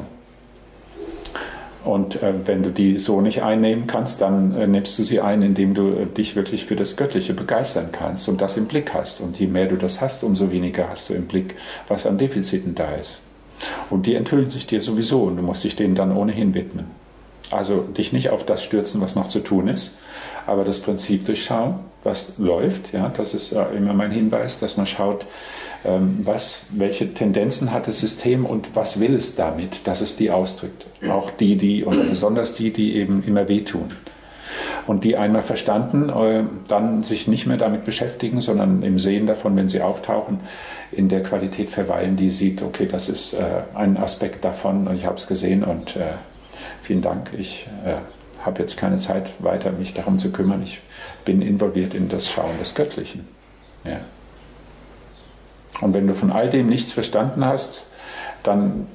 Und wenn du die so nicht einnehmen kannst, dann nimmst du sie ein, indem du dich wirklich für das Göttliche begeistern kannst und das im Blick hast. Und je mehr du das hast, umso weniger hast du im Blick, was an Defiziten da ist. Und die enthüllen sich dir sowieso und du musst dich denen dann ohnehin widmen. Also dich nicht auf das stürzen, was noch zu tun ist, aber das Prinzip durchschauen, was läuft. Ja, das ist immer mein Hinweis, dass man schaut, welche Tendenzen hat das System und was will es damit, dass es die ausdrückt. Auch oder besonders die eben immer wehtun. Und die einmal verstanden, dann sich nicht mehr damit beschäftigen, sondern im Sehen davon, wenn sie auftauchen, in der Qualität verweilen, die sieht, okay, das ist ein Aspekt davon und ich habe es gesehen und vielen Dank, ich habe jetzt keine Zeit weiter, mich darum zu kümmern. Ich bin involviert in das Schauen des Göttlichen. Ja. Und wenn du von all dem nichts verstanden hast, dann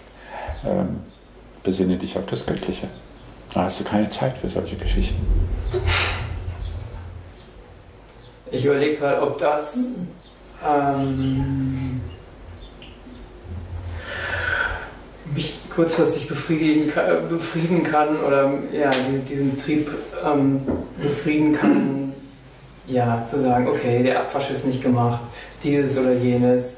besinne dich auf das Göttliche. Da hast du keine Zeit für solche Geschichten. Ich überlege gerade, ob das mich kurzfristig befriedigen kann oder ja, diesen Trieb befrieden kann, ja, zu sagen, okay, der Abwasch ist nicht gemacht, dieses oder jenes.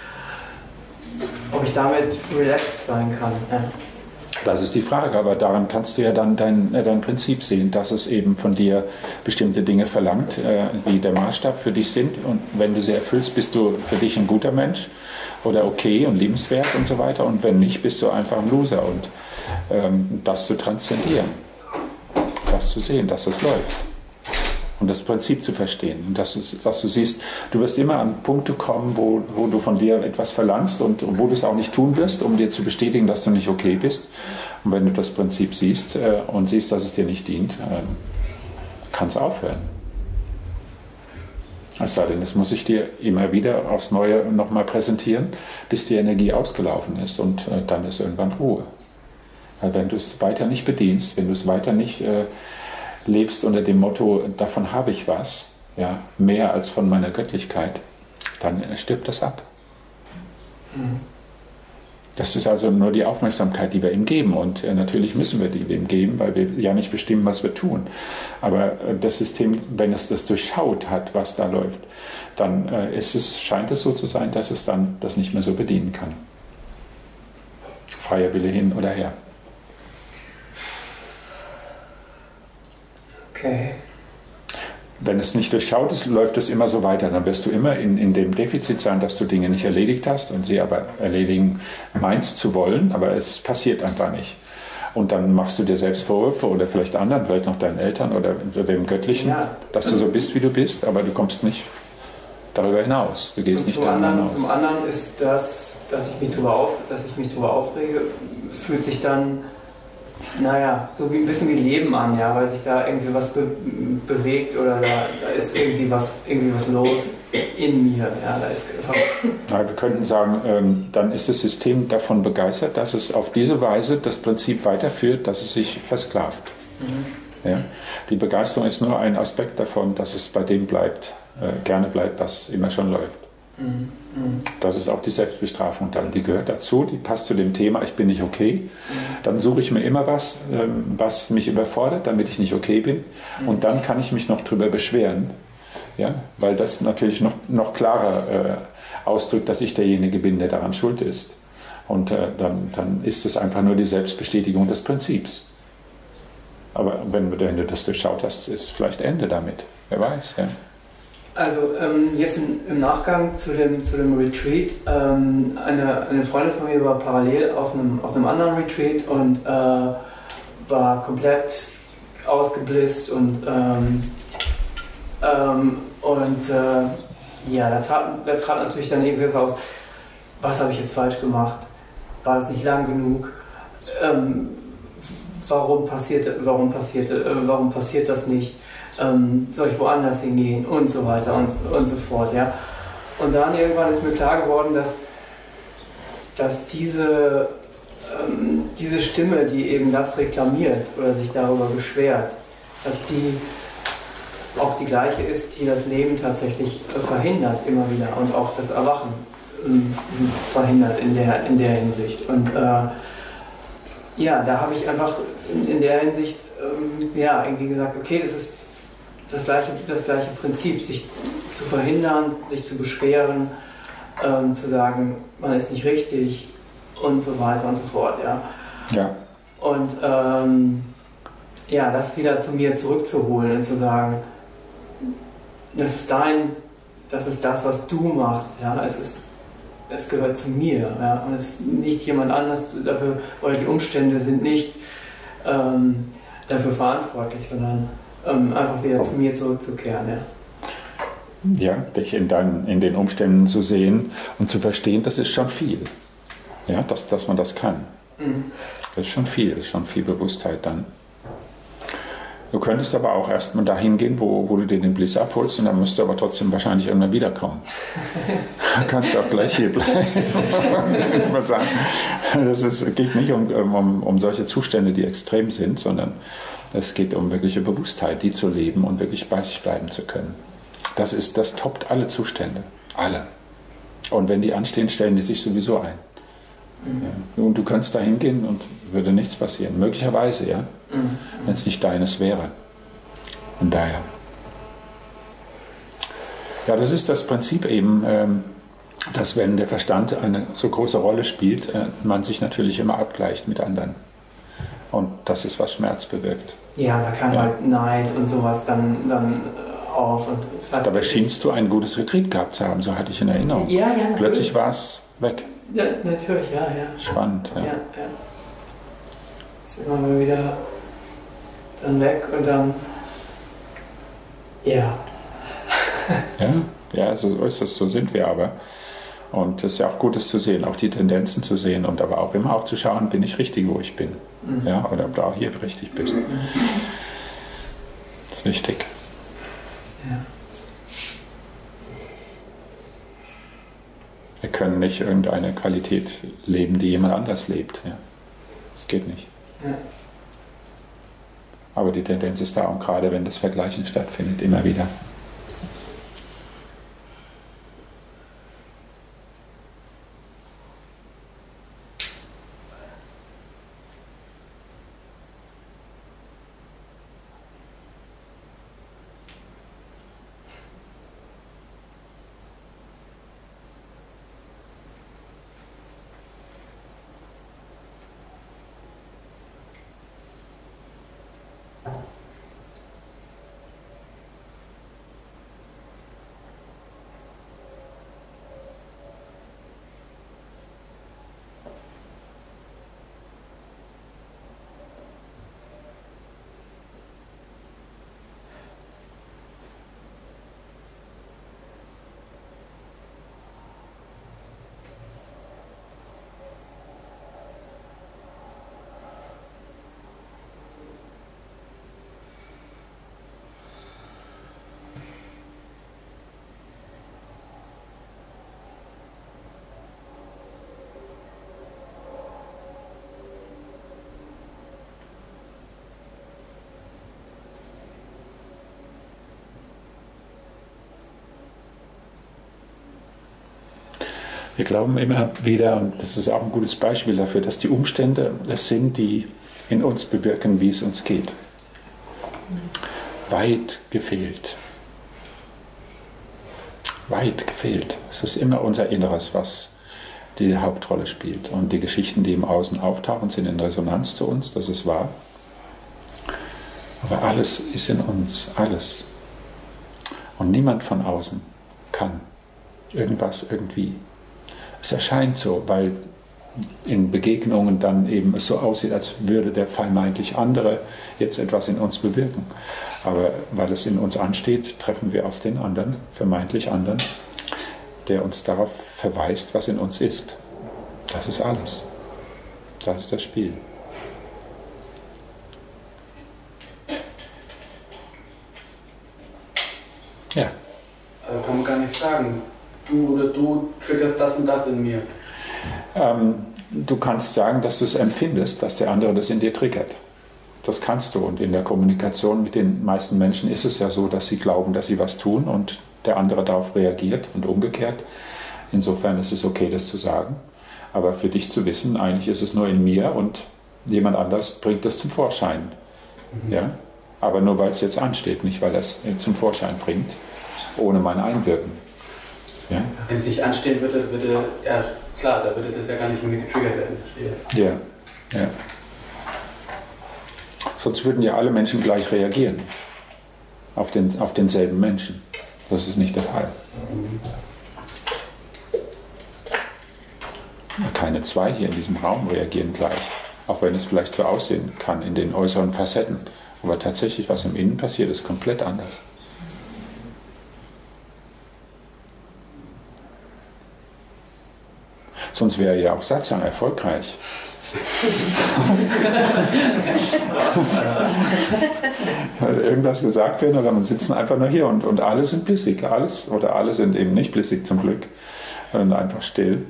Ob ich damit relaxed sein kann. Ja. Das ist die Frage, aber daran kannst du ja dann dein Prinzip sehen, dass es eben von dir bestimmte Dinge verlangt, die der Maßstab für dich sind. Und wenn du sie erfüllst, bist du für dich ein guter Mensch oder okay und liebenswert und so weiter. Und wenn nicht, bist du einfach ein Loser. Und das zu transzendieren, das zu sehen, dass es läuft. Und das Prinzip zu verstehen. Und dass du siehst, du wirst immer an Punkte kommen, wo du von dir etwas verlangst und wo du es auch nicht tun wirst, um dir zu bestätigen, dass du nicht okay bist. Und wenn du das Prinzip siehst und siehst, dass es dir nicht dient, kann es aufhören. Es sei denn, das muss ich dir immer wieder aufs Neue nochmal präsentieren, bis die Energie ausgelaufen ist und dann ist irgendwann Ruhe. Weil wenn du es weiter nicht bedienst, wenn du es weiter nicht lebst unter dem Motto, davon habe ich was, ja, mehr als von meiner Göttlichkeit, dann stirbt das ab. Das ist also nur die Aufmerksamkeit, die wir ihm geben. Und natürlich müssen wir die ihm geben, weil wir ja nicht bestimmen, was wir tun. Aber das System, wenn es das durchschaut hat, was da läuft, dann scheint es so zu sein, dass es dann das nicht mehr so bedienen kann. Freier Wille hin oder her. Okay. Wenn es nicht durchschaut ist, läuft es immer so weiter. Dann wirst du immer in dem Defizit sein, dass du Dinge nicht erledigt hast und sie aber erledigen meinst zu wollen, aber es passiert einfach nicht. Und dann machst du dir selbst Vorwürfe oder vielleicht anderen, vielleicht noch deinen Eltern oder dem Göttlichen, ja, dass du so bist, wie du bist, aber du kommst nicht darüber hinaus. Du gehst nicht darüber hinaus. Zum anderen ist das, dass ich mich darüber aufrege, fühlt sich dann naja, so wie, ein bisschen wie Leben an, ja, weil sich da irgendwie was bewegt oder da ist irgendwie was los in mir. Ja, da ist einfach Na, wir könnten sagen, dann ist das System davon begeistert, dass es auf diese Weise das Prinzip weiterführt, dass es sich versklavt. Ja? Die Begeisterung ist nur ein Aspekt davon, dass es bei dem bleibt, gerne bleibt, was immer schon läuft. Das ist auch die Selbstbestrafung dann. Die gehört dazu, die passt zu dem Thema, ich bin nicht okay. Dann suche ich mir immer was, was mich überfordert, damit ich nicht okay bin. Und dann kann ich mich noch drüber beschweren. Ja? Weil das natürlich noch klarer ausdrückt, dass ich derjenige bin, der daran schuld ist. Und dann ist es einfach nur die Selbstbestätigung des Prinzips. Aber wenn du das durchschaut hast, ist vielleicht Ende damit. Wer weiß. Ja. Also jetzt im Nachgang zu dem Retreat, eine Freundin von mir war parallel auf einem anderen Retreat und war komplett ausgeblisst und ja, da trat natürlich dann irgendwie so aus, was habe ich jetzt falsch gemacht? War es nicht lang genug? Warum passiert das nicht? Soll ich woanders hingehen und so weiter und so fort. Ja? Und dann irgendwann ist mir klar geworden, dass diese Stimme, die eben das reklamiert oder sich darüber beschwert, dass die auch die gleiche ist, die das Leben tatsächlich verhindert immer wieder und auch das Erwachen verhindert in der Hinsicht. Und ja, da habe ich einfach in der Hinsicht ja, irgendwie gesagt, okay, das ist das gleiche Prinzip, sich zu verhindern, sich zu beschweren, zu sagen, man ist nicht richtig und so weiter und so fort. Ja. Ja. Und ja, das wieder zu mir zurückzuholen und zu sagen, das ist das, was du machst. Ja. Es gehört zu mir. Ja. Und es ist nicht jemand anders dafür, oder die Umstände sind nicht dafür verantwortlich, sondern einfach wieder zu mir zurückzukehren. Ja. Ja, dich in den Umständen zu sehen und zu verstehen, das ist schon viel. Ja, dass man das kann. Das ist schon viel Bewusstheit dann. Du könntest aber auch erstmal dahin gehen, wo du dir den Bliss abholst, und dann musst du aber trotzdem wahrscheinlich irgendwann wiederkommen. Dann kannst du auch gleich hier bleiben. Ich muss sagen, geht nicht um solche Zustände, die extrem sind, sondern es geht um wirkliche Bewusstheit, die zu leben und wirklich bei sich bleiben zu können. Das toppt alle Zustände. Alle. Und wenn die anstehen, stellen die sich sowieso ein. Ja. Und du könntest da hingehen und würde nichts passieren. Möglicherweise, ja. Wenn es nicht deines wäre. Von daher. Ja, das ist das Prinzip eben, dass wenn der Verstand eine so große Rolle spielt, man sich natürlich immer abgleicht mit anderen. Und das ist, was Schmerz bewirkt. Ja, da kam halt Neid und sowas dann auf. Und dabei schienst du ein gutes Retreat gehabt zu haben, so hatte ich in Erinnerung. Ja, natürlich. Plötzlich war es weg. Ja, natürlich, ja. Spannend, ja. Ist immer mal wieder dann weg und dann, ja. Ja, so ist es, so sind wir aber. Und es ist ja auch gut, es zu sehen, auch die Tendenzen zu sehen und aber auch immer auch zu schauen, bin ich richtig, wo ich bin. Ja, oder ob du auch hier richtig bist. Das ist wichtig. Ja. Wir können nicht irgendeine Qualität leben, die jemand anders lebt. Ja. Das geht nicht. Ja. Aber die Tendenz ist da, und gerade wenn das Vergleichen stattfindet, immer wieder. Wir glauben immer wieder, und das ist auch ein gutes Beispiel dafür, dass die Umstände es sind, die in uns bewirken, wie es uns geht. Weit gefehlt. Weit gefehlt. Es ist immer unser Inneres, was die Hauptrolle spielt. Und die Geschichten, die im Außen auftauchen, sind in Resonanz zu uns, das ist wahr. Aber alles ist in uns, alles. Und niemand von außen kann irgendwas irgendwie. Es erscheint so, weil in Begegnungen dann eben es so aussieht, als würde der vermeintlich andere jetzt etwas in uns bewirken. Aber weil es in uns ansteht, treffen wir auf den anderen, vermeintlich anderen, der uns darauf verweist, was in uns ist. Das ist alles. Das ist das Spiel. Ja. Kann man gar nicht sagen, du triggerst das und das in mir. Du kannst sagen, dass du es empfindest, dass der andere das in dir triggert. Das kannst du. Und in der Kommunikation mit den meisten Menschen ist es ja so, dass sie glauben, dass sie was tun und der andere darauf reagiert und umgekehrt. Insofern ist es okay, das zu sagen. Aber für dich zu wissen, eigentlich ist es nur in mir und jemand anders bringt das zum Vorschein. Ja? Aber nur weil es jetzt ansteht, nicht weil er es zum Vorschein bringt, ohne mein Einwirken. Ja? Wenn es nicht anstehen würde, ja klar, da würde das ja gar nicht mehr getriggert werden, verstehe. Ja, ja. Sonst würden ja alle Menschen gleich reagieren. Auf denselben Menschen. Das ist nicht der Fall. Keine zwei hier in diesem Raum reagieren gleich. Auch wenn es vielleicht so aussehen kann in den äußeren Facetten. Aber tatsächlich, was im Innen passiert, ist komplett anders. Sonst wäre ja auch Satsang erfolgreich. Weil irgendwas gesagt werden oder man sitzen einfach nur hier und alle sind blissig. Alles oder alle sind eben nicht blissig zum Glück. Und einfach still.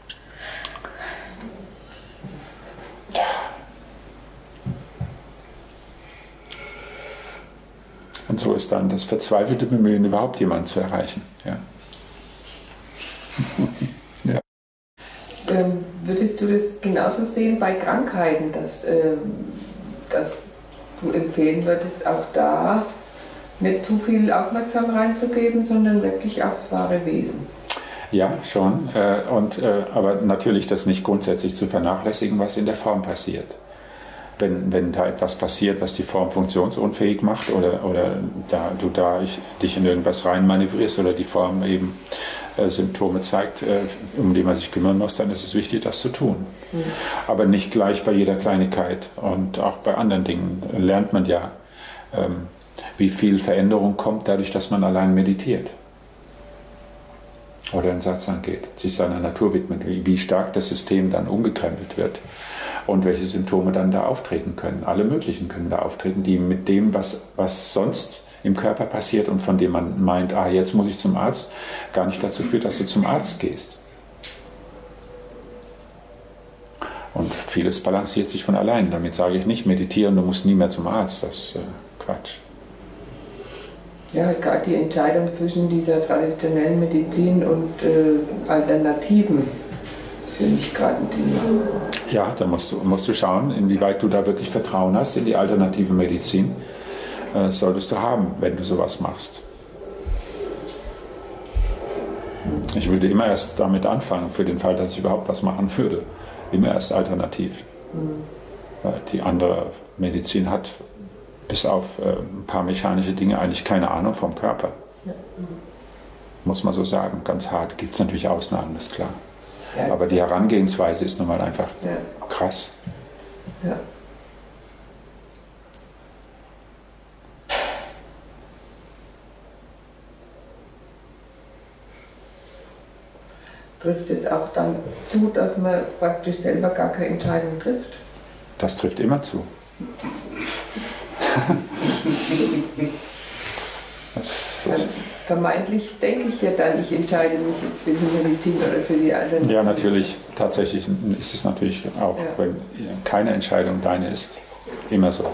Und so ist dann das verzweifelte Bemühen, überhaupt jemanden zu erreichen. Ja. Ja. Würdest du das genauso sehen bei Krankheiten, dass du empfehlen würdest, auch da nicht zu viel Aufmerksamkeit reinzugeben, sondern wirklich aufs wahre Wesen? Ja, schon. Aber natürlich das nicht grundsätzlich zu vernachlässigen, was in der Form passiert. Wenn da etwas passiert, was die Form funktionsunfähig macht oder du dich in irgendwas reinmanövrierst oder die Form eben Symptome zeigt, um die man sich kümmern muss, dann ist es wichtig, das zu tun. Mhm. Aber nicht gleich bei jeder Kleinigkeit. Und auch bei anderen Dingen lernt man ja, wie viel Veränderung kommt dadurch, dass man allein meditiert. Oder in Satsang geht, sich seiner Natur widmet, wie stark das System dann umgekrempelt wird. Und welche Symptome dann da auftreten können. Alle möglichen können da auftreten, die mit dem, was sonst im Körper passiert und von dem man meint, jetzt muss ich zum Arzt, gar nicht dazu führt, dass du zum Arzt gehst. Und vieles balanciert sich von allein. Damit sage ich nicht, meditieren, du musst nie mehr zum Arzt. Das ist Quatsch. Ja, gerade die Entscheidung zwischen dieser traditionellen Medizin und Alternativen. Für mich gerade ein Thema. Ja, da musst du schauen, inwieweit du da wirklich Vertrauen hast in die alternative Medizin. Solltest du haben, wenn du sowas machst. Ich würde immer erst damit anfangen, für den Fall, dass ich überhaupt was machen würde. Immer erst alternativ. Weil die andere Medizin hat bis auf ein paar mechanische Dinge eigentlich keine Ahnung vom Körper. Ja. Muss man so sagen, ganz hart. Gibt es natürlich Ausnahmen, ist klar. Ja. Aber die Herangehensweise ist nun mal einfach krass. Ja. Trifft es auch dann zu, dass man praktisch selber gar keine Entscheidung trifft? Das trifft immer zu. Vermeintlich denke ich ja dann, ich entscheide mich jetzt für die Medizin oder für die Alternative. Ja, natürlich. Tatsächlich ist es natürlich auch, wenn keine Entscheidung deine ist, immer so.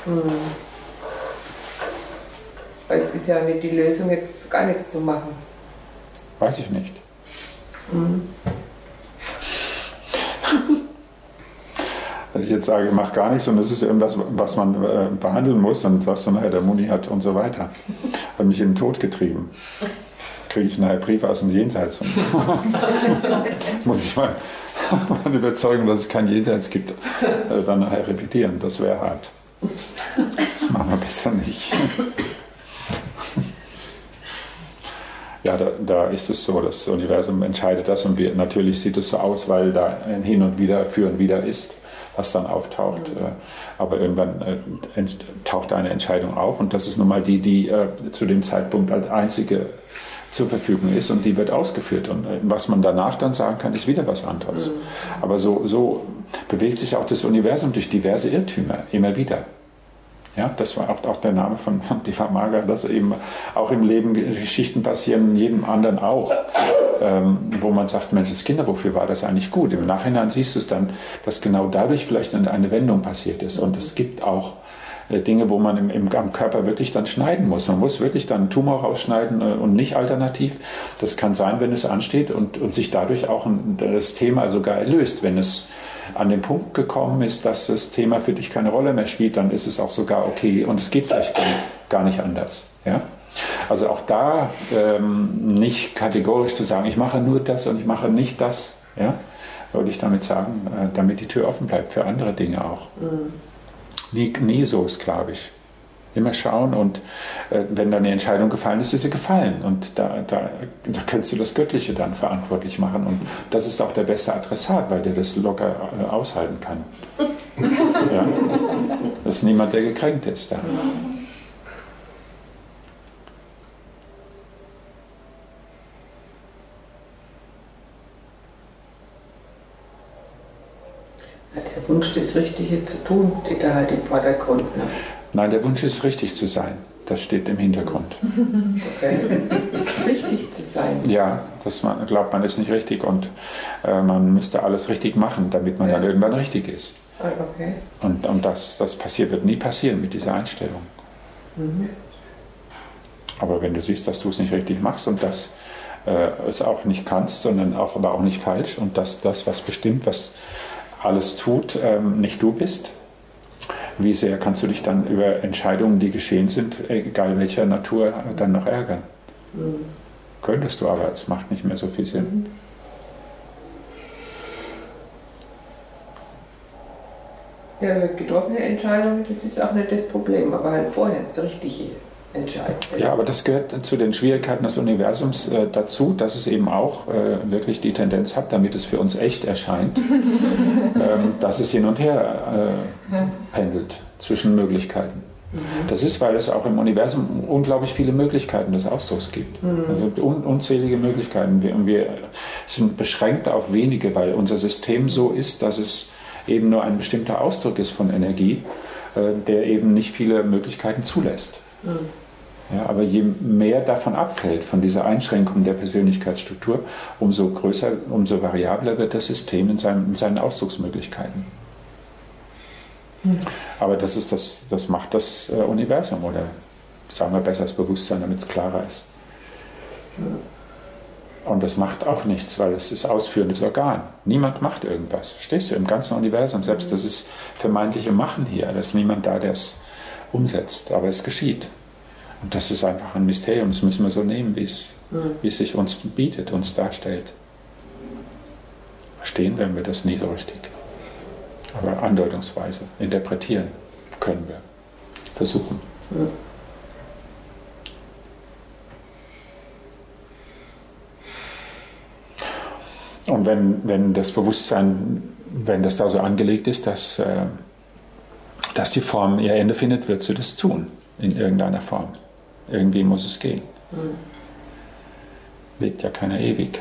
Weil es ist ja nicht die Lösung, jetzt gar nichts zu machen. Weiß ich nicht. Wenn ich jetzt sage, mach gar nichts und es ist irgendwas, was man behandeln muss, dann sagst du, naja, der Muni hat und so weiter. Hat mich in den Tod getrieben. Kriege ich nachher Briefe aus dem Jenseits. Jetzt muss ich mal meine Überzeugung, dass es kein Jenseits gibt, dann nachher revidieren. Das wäre hart. Das machen wir besser nicht. Ja, da ist es so, das Universum entscheidet das und natürlich sieht es so aus, weil da ein Hin und Wieder, für und Wider ist, was dann auftaucht. Aber irgendwann taucht eine Entscheidung auf und das ist nun mal die zu dem Zeitpunkt als einzige zur Verfügung ist und die wird ausgeführt. Und was man danach dann sagen kann, ist wieder was anderes. Aber so bewegt sich auch das Universum durch diverse Irrtümer immer wieder. Ja, das war auch der Name von Devamagga, dass eben auch im Leben Geschichten passieren, jedem anderen auch, wo man sagt, Mensch, das Kinder, wofür war das eigentlich gut? Im Nachhinein siehst du es dann, dass genau dadurch vielleicht eine Wendung passiert ist. Und es gibt auch Dinge, wo man am Körper wirklich dann schneiden muss. Man muss wirklich dann einen Tumor rausschneiden und nicht alternativ. Das kann sein, wenn es ansteht und sich dadurch auch das Thema sogar erlöst, wenn es an den Punkt gekommen ist, dass das Thema für dich keine Rolle mehr spielt, dann ist es auch sogar okay und es geht vielleicht gar nicht anders. Ja? Also auch da nicht kategorisch zu sagen, ich mache nur das und ich mache nicht das, ja? Würde ich damit sagen, damit die Tür offen bleibt für andere Dinge auch. Nie so sklavisch. Immer schauen und wenn dann eine Entscheidung gefallen ist, ist sie gefallen. Und da kannst du das Göttliche dann verantwortlich machen. Und das ist auch der beste Adressat, weil der das locker aushalten kann. Ja? Das ist niemand, der gekränkt ist. Da. Der Wunsch, das Richtige zu tun, steht da halt im Vordergrund. Ne? Nein, der Wunsch ist, richtig zu sein. Das steht im Hintergrund. Okay. Richtig zu sein. Ja, man glaubt, man ist nicht richtig und man müsste alles richtig machen, damit man dann irgendwann richtig ist. Okay. Und das wird nie passieren mit dieser Einstellung. Aber wenn du siehst, dass du es nicht richtig machst und dass es auch nicht kannst, aber auch nicht falsch und dass das, was bestimmt, was alles tut, nicht du bist, wie sehr kannst du dich dann über Entscheidungen, die geschehen sind, egal welcher Natur, dann noch ärgern? Könntest du, aber es macht nicht mehr so viel Sinn. Ja, getroffene Entscheidung, das ist auch nicht das Problem, aber halt vorher das Richtige entscheiden. Ja, aber das gehört zu den Schwierigkeiten des Universums dazu, dass es eben auch wirklich die Tendenz hat, damit es für uns echt erscheint, dass es hin und her pendelt zwischen Möglichkeiten. Das ist, weil es auch im Universum unglaublich viele Möglichkeiten des Ausdrucks gibt. Also unzählige Möglichkeiten. Wir sind beschränkt auf wenige, weil unser System so ist, dass es eben nur ein bestimmter Ausdruck ist von Energie, der eben nicht viele Möglichkeiten zulässt. Ja, aber je mehr davon abfällt, von dieser Einschränkung der Persönlichkeitsstruktur, umso größer, umso variabler wird das System in seinen Ausdrucksmöglichkeiten. Aber das macht das Universum, oder sagen wir besser das Bewusstsein, damit es klarer ist. Und das macht auch nichts, weil es ist ausführendes Organ. Niemand macht irgendwas. Verstehst du? Im ganzen Universum, selbst das ist vermeintliche Machen hier, da ist niemand da, der es umsetzt, aber es geschieht. Und das ist einfach ein Mysterium, das müssen wir so nehmen, wie es sich uns bietet, uns darstellt. Verstehen werden wir das nie so richtig. Aber andeutungsweise, interpretieren können wir. Versuchen. Und wenn das Bewusstsein, wenn das da so angelegt ist, dass die Form ihr Ende findet, wird sie das tun, in irgendeiner Form. Irgendwie muss es gehen. Lebt ja keiner ewig.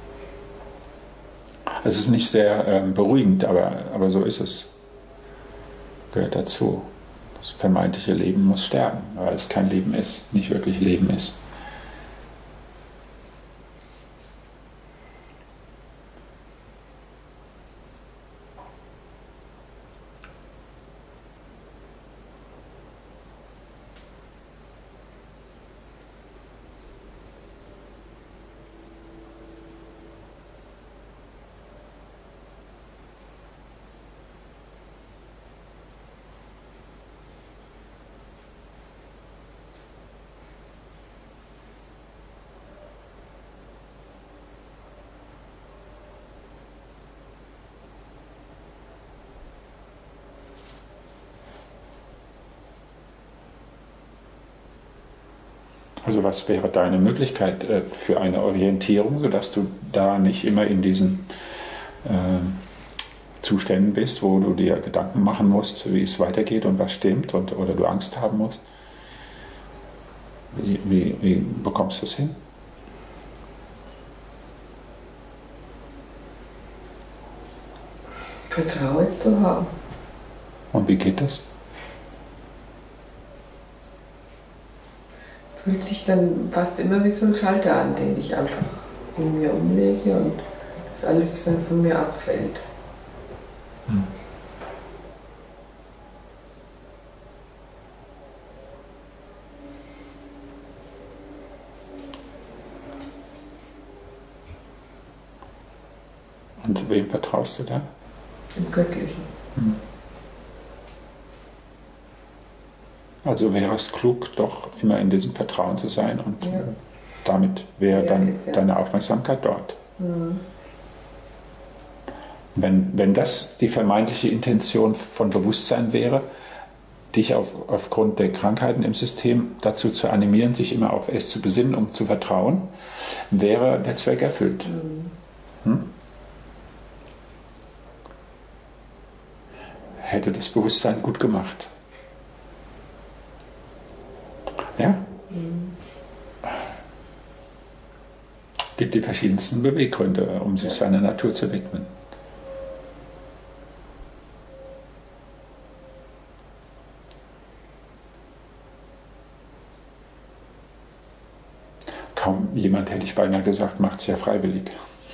Es ist nicht sehr beruhigend, aber so ist es. Gehört dazu. Das vermeintliche Leben muss sterben, weil es kein Leben ist, nicht wirklich Leben ist. Also was wäre deine Möglichkeit für eine Orientierung, sodass du da nicht immer in diesen Zuständen bist, wo du dir Gedanken machen musst, wie es weitergeht und was stimmt oder du Angst haben musst? Wie bekommst du es hin? Vertrauen zu haben. Und wie geht das? Fühlt sich dann fast immer wie so ein Schalter an, den ich einfach in mir umlege und das alles dann von mir abfällt. Und wem vertraust du da? Im Göttlichen. Also wäre es klug, doch immer in diesem Vertrauen zu sein und Ja. damit wäre Ja, dann ist ja. deine Aufmerksamkeit dort. Mhm. Wenn das die vermeintliche Intention von Bewusstsein wäre, dich aufgrund der Krankheiten im System dazu zu animieren, sich immer auf es zu besinnen, um zu vertrauen, wäre der Zweck erfüllt. Hätte das Bewusstsein gut gemacht. Ja? Gibt die verschiedensten Beweggründe, um sich seiner Natur zu widmen. Kaum jemand, hätte ich beinahe gesagt, macht es ja freiwillig.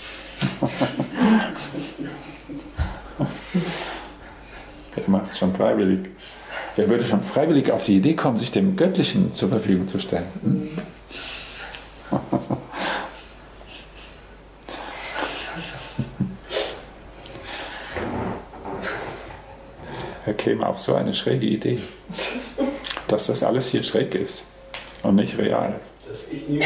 Wer macht es schon freiwillig? Wer würde schon freiwillig auf die Idee kommen, sich dem Göttlichen zur Verfügung zu stellen? Er käme auf so eine schräge Idee, dass das alles hier schräg ist und nicht real. Das ich nie.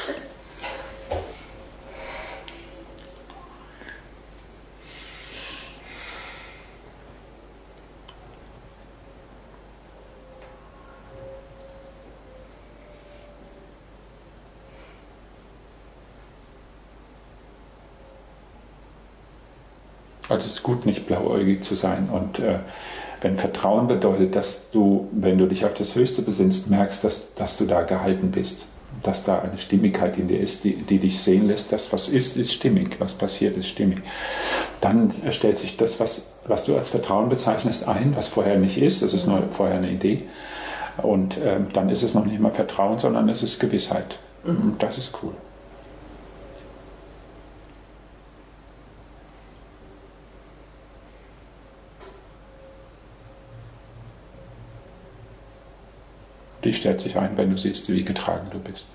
Also es ist gut, nicht blauäugig zu sein. Und wenn Vertrauen bedeutet, dass du, wenn du dich auf das Höchste besinnst, merkst, dass du da gehalten bist. Dass da eine Stimmigkeit in dir ist, die dich sehen lässt, dass was ist stimmig, was passiert, ist stimmig. Dann stellt sich das, was du als Vertrauen bezeichnest, ein, was vorher nicht ist. Das ist nur vorher eine Idee. Und dann ist es noch nicht mal Vertrauen, sondern es ist Gewissheit. Und das ist cool. Die stellt sich ein, wenn du siehst, wie getragen du bist.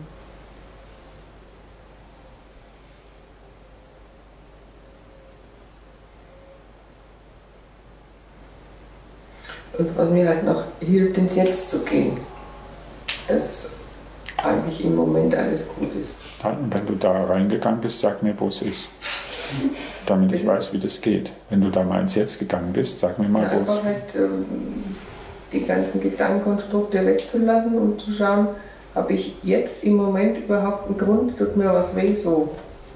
Und was mir halt noch hilft, ins Jetzt zu gehen, dass eigentlich im Moment alles gut ist. Dann, wenn du da reingegangen bist, sag mir, wo es ist. Damit ich weiß, wie das geht. Wenn du da mal ins Jetzt gegangen bist, sag mir mal, Ja, wo es einfach halt die ganzen Gedankenkonstrukte wegzulassen und zu schauen, habe ich jetzt im Moment überhaupt einen Grund, tut mir was weh so.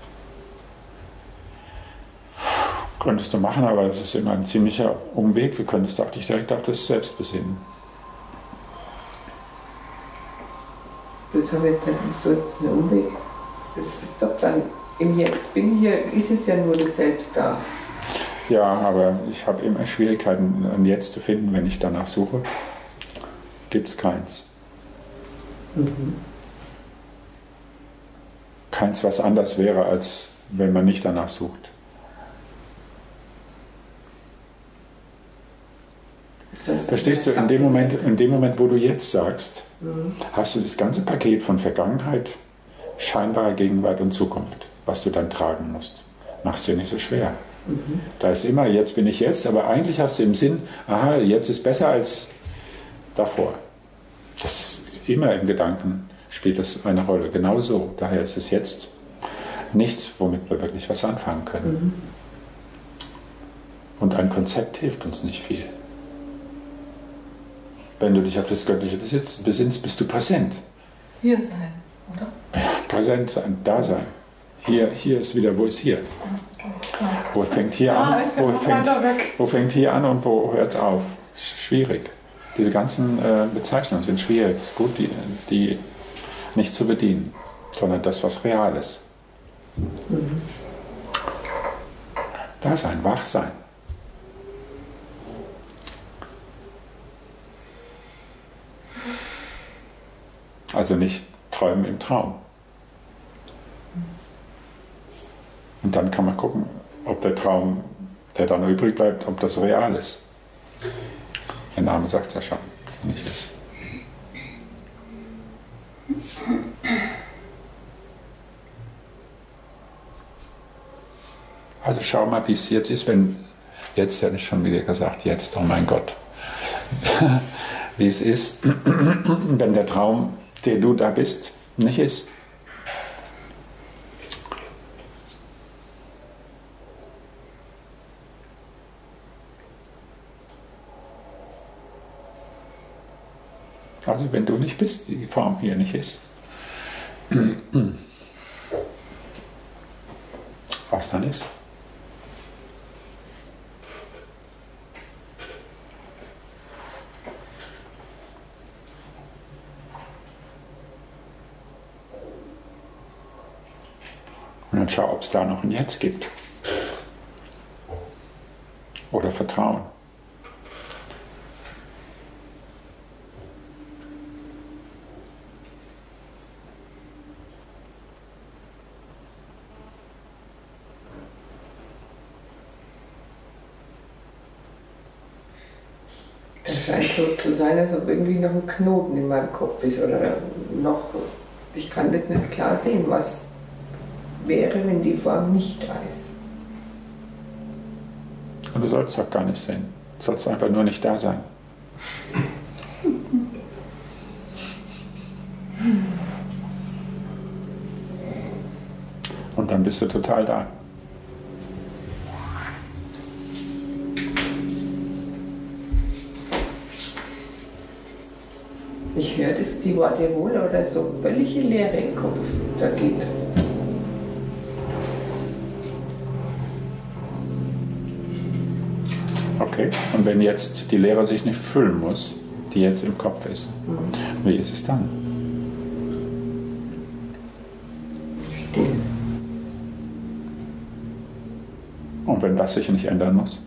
Könntest du machen, aber das ist immer ein ziemlicher Umweg. Du könntest auch dich direkt auf das Selbst besinnen. Das haben wir jetzt nicht so ein Umweg. Das ist doch dann, im Jetzt bin hier, ist es ja nur das Selbst da. Ja, aber ich habe immer Schwierigkeiten, ein Jetzt zu finden, wenn ich danach suche. Gibt es keins. Keins, was anders wäre, als wenn man nicht danach sucht. Verstehst du, in dem Moment, wo du jetzt sagst, hast du das ganze Paket von Vergangenheit, scheinbarer Gegenwart und Zukunft, was du dann tragen musst. Machst dir nicht so schwer. Da ist immer, jetzt bin ich jetzt, aber eigentlich hast du im Sinn, aha, jetzt ist besser als davor. Das ist immer im Gedanken, spielt das eine Rolle. Genau so. Daher ist es jetzt nichts, womit wir wirklich was anfangen können. Und ein Konzept hilft uns nicht viel. Wenn du dich auf das Göttliche besinnst, bist du präsent. Hier sein, oder? Präsent sein, da sein. Hier ist wieder, wo ist hier? Wo fängt hier an? Ist ja noch weiter weg. Wo fängt hier an und wo hört es auf? Schwierig. Diese ganzen Bezeichnungen sind schwierig. Es ist gut, die nicht zu bedienen, sondern das, was real ist. Da sein, wach sein. Also nicht träumen im Traum. Und dann kann man gucken, ob der Traum, der dann übrig bleibt, ob das real ist. Der Name sagt es ja schon, nicht ist. Also schau mal, wie es jetzt ist, wenn, jetzt hätte ich schon wieder gesagt, jetzt, oh mein Gott, wie es ist, wenn der Traum, der du da bist, nicht ist. Also wenn du nicht bist, die Form hier nicht ist. Was dann ist? Und dann schau, ob es da noch ein Jetzt gibt. Oder Vertrauen. Es scheint so zu sein, als ob irgendwie noch ein Knoten in meinem Kopf ist oder noch, ich kann das nicht klar sehen, was wäre, wenn die Form nicht da ist. Und du sollst doch gar nicht sehen. Du sollst einfach nur nicht da sein. Und dann bist du total da. Ich höre das, die Worte wohl oder so völlige Leere im Kopf da geht. Okay, und wenn jetzt die Lehre sich nicht füllen muss, die jetzt im Kopf ist, wie ist es dann? Still. Und wenn das sich nicht ändern muss?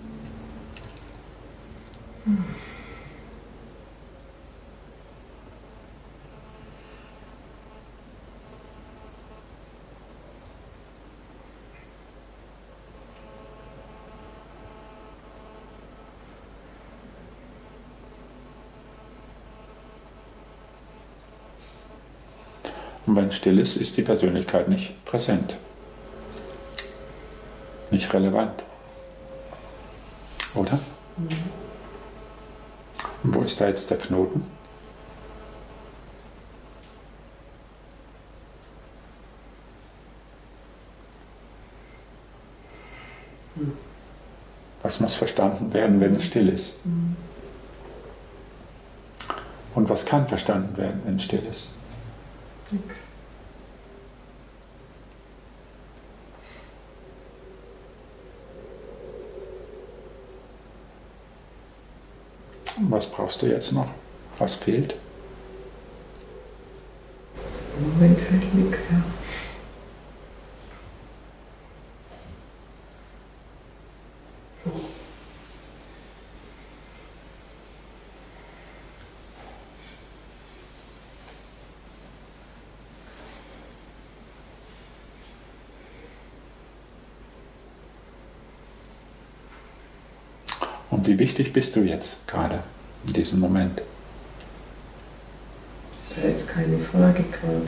Und wenn still ist, ist die Persönlichkeit nicht präsent, nicht relevant. Oder? Und wo ist da jetzt der Knoten? Was muss verstanden werden, wenn es still ist? Und was kann verstanden werden, wenn es still ist? Was brauchst du jetzt noch? Was fehlt? Im Moment fehlt nichts, ja. Und wie wichtig bist du jetzt gerade in diesem Moment? Das ist ja jetzt keine Frage gerade.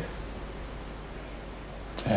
Ja.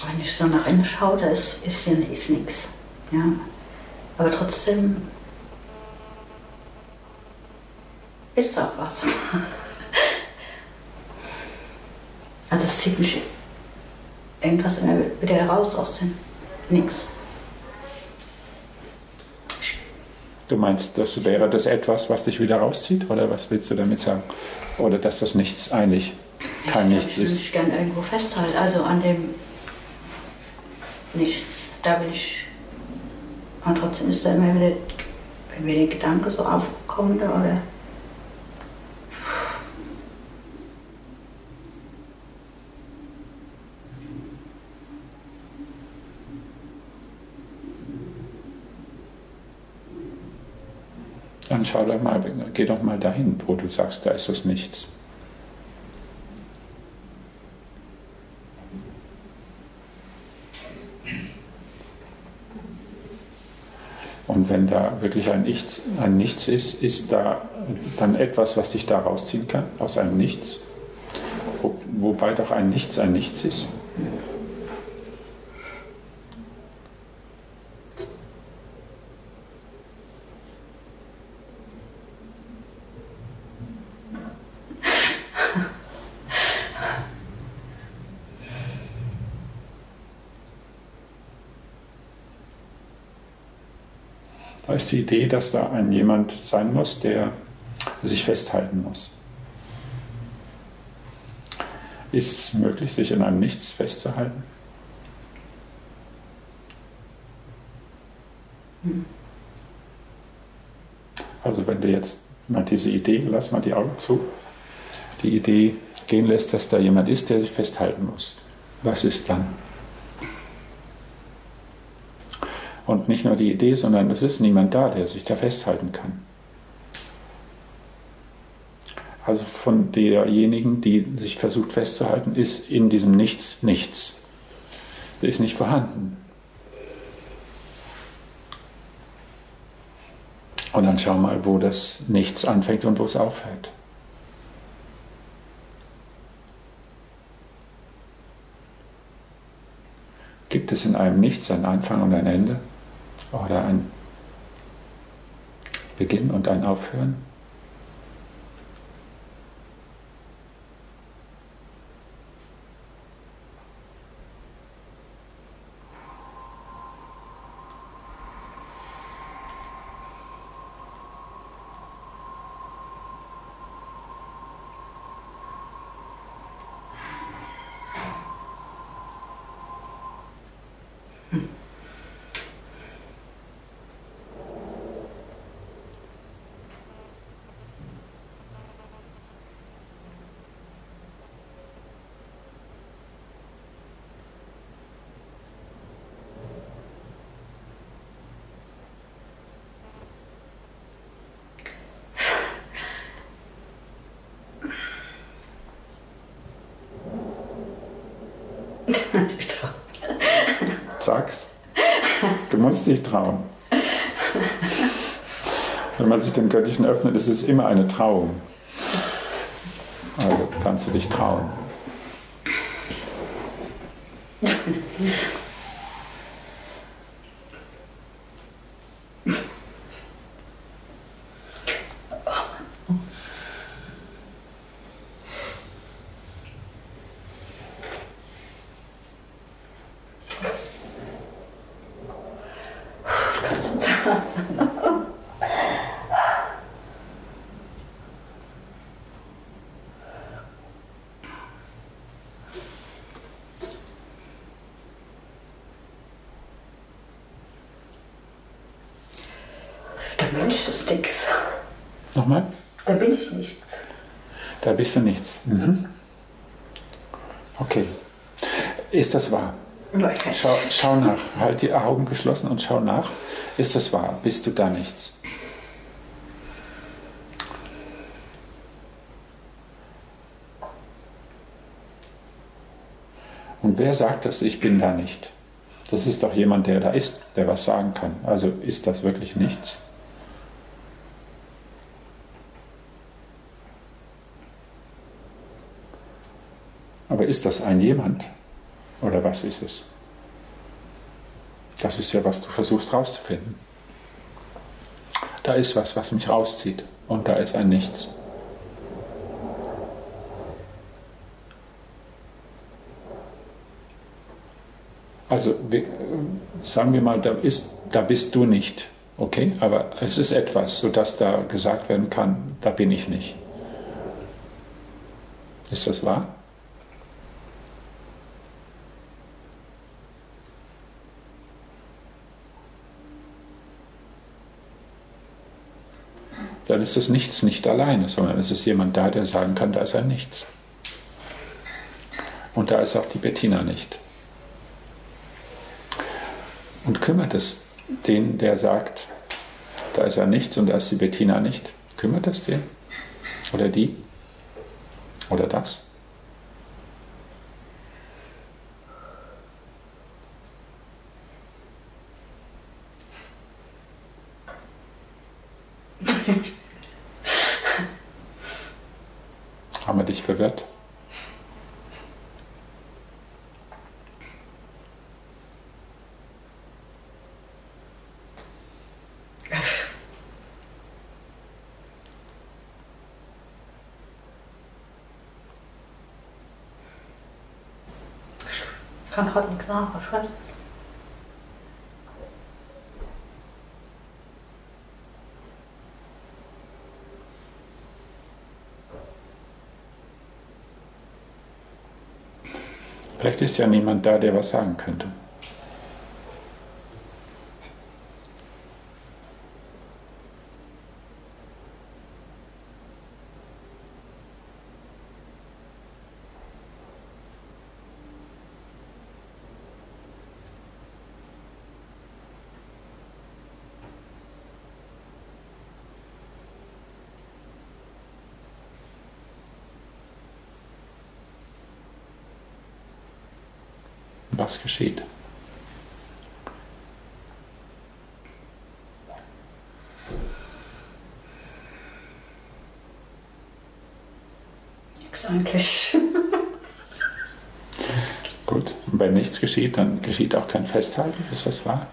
Wenn ich so nach innen schaue, da ist nichts. Ja. Aber trotzdem ist da auch was. Also es zieht mich irgendwas immer wieder heraus aus dem Nix. Du meinst, das wäre das etwas, was dich wieder rauszieht? Oder was willst du damit sagen? Oder dass das Nichts eigentlich kein Nichts Ich will ist? mich gerne irgendwo festhalten, also an dem Nichts. Da will ich. Und trotzdem ist da immer wieder, wenn mir der Gedanke so aufkommt, oder. Dann schau doch mal, geh doch mal dahin, wo du sagst, da ist das Nichts. Und wenn da wirklich ein Nichts ist, ist da dann etwas, was dich da rausziehen kann, aus einem Nichts? Wobei doch ein Nichts ist. Da ist die Idee, dass da jemand sein muss, der sich festhalten muss. Ist es möglich, sich in einem Nichts festzuhalten? Also wenn du jetzt mal diese Idee, lass mal die Augen zu, die Idee gehen lässt, dass da jemand ist, der sich festhalten muss. Was ist dann? Und nicht nur die Idee, sondern es ist niemand da, der sich da festhalten kann. Also von derjenigen, die sich versucht festzuhalten, ist in diesem Nichts nichts. Der ist nicht vorhanden. Und dann schau mal, wo das Nichts anfängt und wo es aufhört. Gibt es in einem Nichts einen Anfang und ein Ende? Oder ein Beginn und ein Aufhören? Sag's. Du musst dich trauen. Wenn man sich dem Göttlichen öffnet, ist es immer eine Trauung. Also kannst du dich trauen. Da bin ich das nix. Nochmal? Da bin ich nichts. Da bist du nichts. Mhm. Okay. Ist das wahr? Schau nach. Halt die Augen geschlossen und schau nach. Ist das wahr? Bist du da nichts? Und wer sagt das, ich bin da nicht? Das ist doch jemand, der da ist, der was sagen kann. Also ist das wirklich nichts? Aber ist das ein jemand? Oder was ist es? Das ist ja, was du versuchst rauszufinden. Da ist was, was mich rauszieht. Und da ist ein Nichts. Also sagen wir mal, da bist du nicht. Okay? Aber es ist etwas, sodass da gesagt werden kann, da bin ich nicht. Ist das wahr? Dann ist das Nichts nicht alleine, sondern es ist jemand da, der sagen kann, da ist ein Nichts. Und da ist auch die Bettina nicht. Und kümmert es den, der sagt, da ist ein Nichts und da ist die Bettina nicht? Kümmert es den? Oder die? Oder das? Haben wir dich verwirrt? Ich kann gerade nichts sagen, was weiß ich. Vielleicht ist ja niemand da, der was sagen könnte. Was geschieht? Nichts eigentlich. Gut, und wenn nichts geschieht, dann geschieht auch kein Festhalten. Ist das wahr?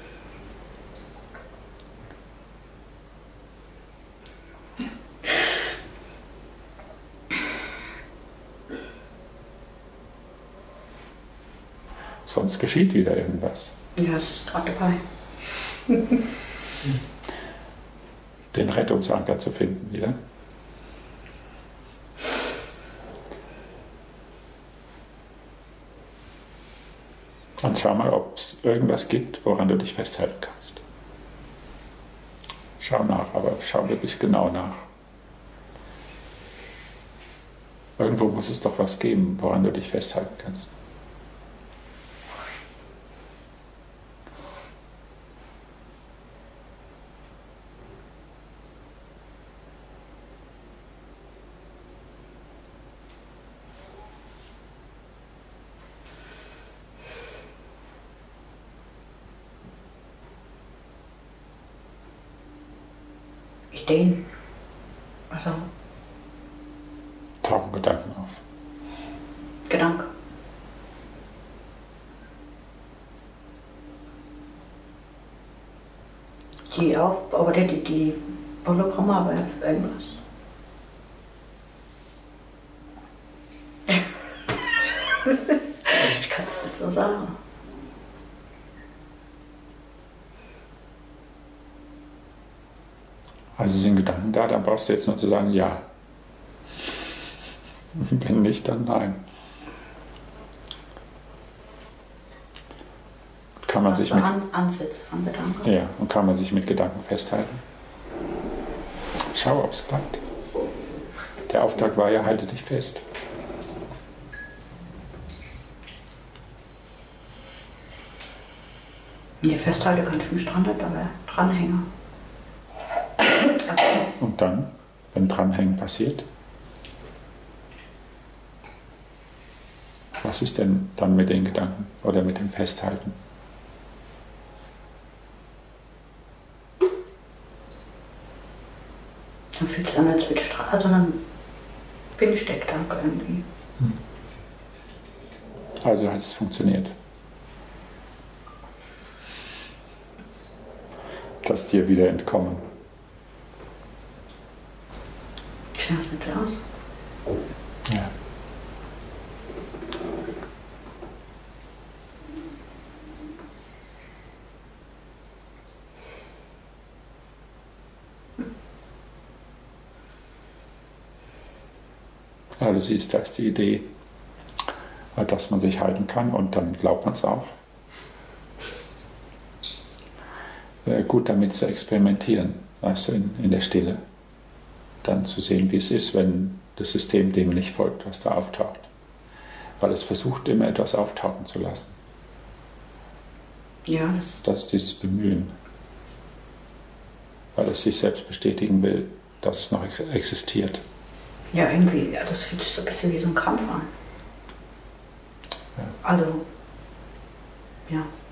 Sonst geschieht wieder irgendwas. Ja, es ist gerade dabei. Den Rettungsanker zu finden wieder. Und schau mal, ob es irgendwas gibt, woran du dich festhalten kannst. Schau nach, aber schau wirklich genau nach. Irgendwo muss es doch was geben, woran du dich festhalten kannst. Ideen. Also Tauchen Gedanken auf. Gedanke. Die auch, aber die Hologramme, aber irgendwas. Ich kann es nicht so sagen. Also sind Gedanken da, dann brauchst du jetzt nur zu sagen, ja. Wenn nicht, dann nein. Kann man sich mit Ansätze von Gedanken. Ja, und kann man sich mit Gedanken festhalten. Schau, ob es klappt. Der Auftrag war ja, halte dich fest. Nee, festhalte kann ich mich dran nicht, aber dranhängen. Und dann, wenn Dranhängen passiert, was ist denn dann mit den Gedanken oder mit dem Festhalten? Dann fühlt es an, als würde ich dran, also dann bin ich der Gedanke irgendwie. Also hat es funktioniert. Lass dir wieder entkommen. Schaut jetzt aus. Ja. Ja, du siehst, da ist die Idee, dass man sich halten kann und dann glaubt man es auch. Gut damit zu experimentieren, weißt du, in der Stille. Dann zu sehen, wie es ist, wenn das System dem nicht folgt, was da auftaucht. Weil es versucht, immer etwas auftauchen zu lassen. Ja, Das ist dieses Bemühen. Weil es sich selbst bestätigen will, dass es noch existiert. ja, irgendwie, ja, das fühlt sich so ein bisschen wie so ein Kampf an. Ja. Also, ja.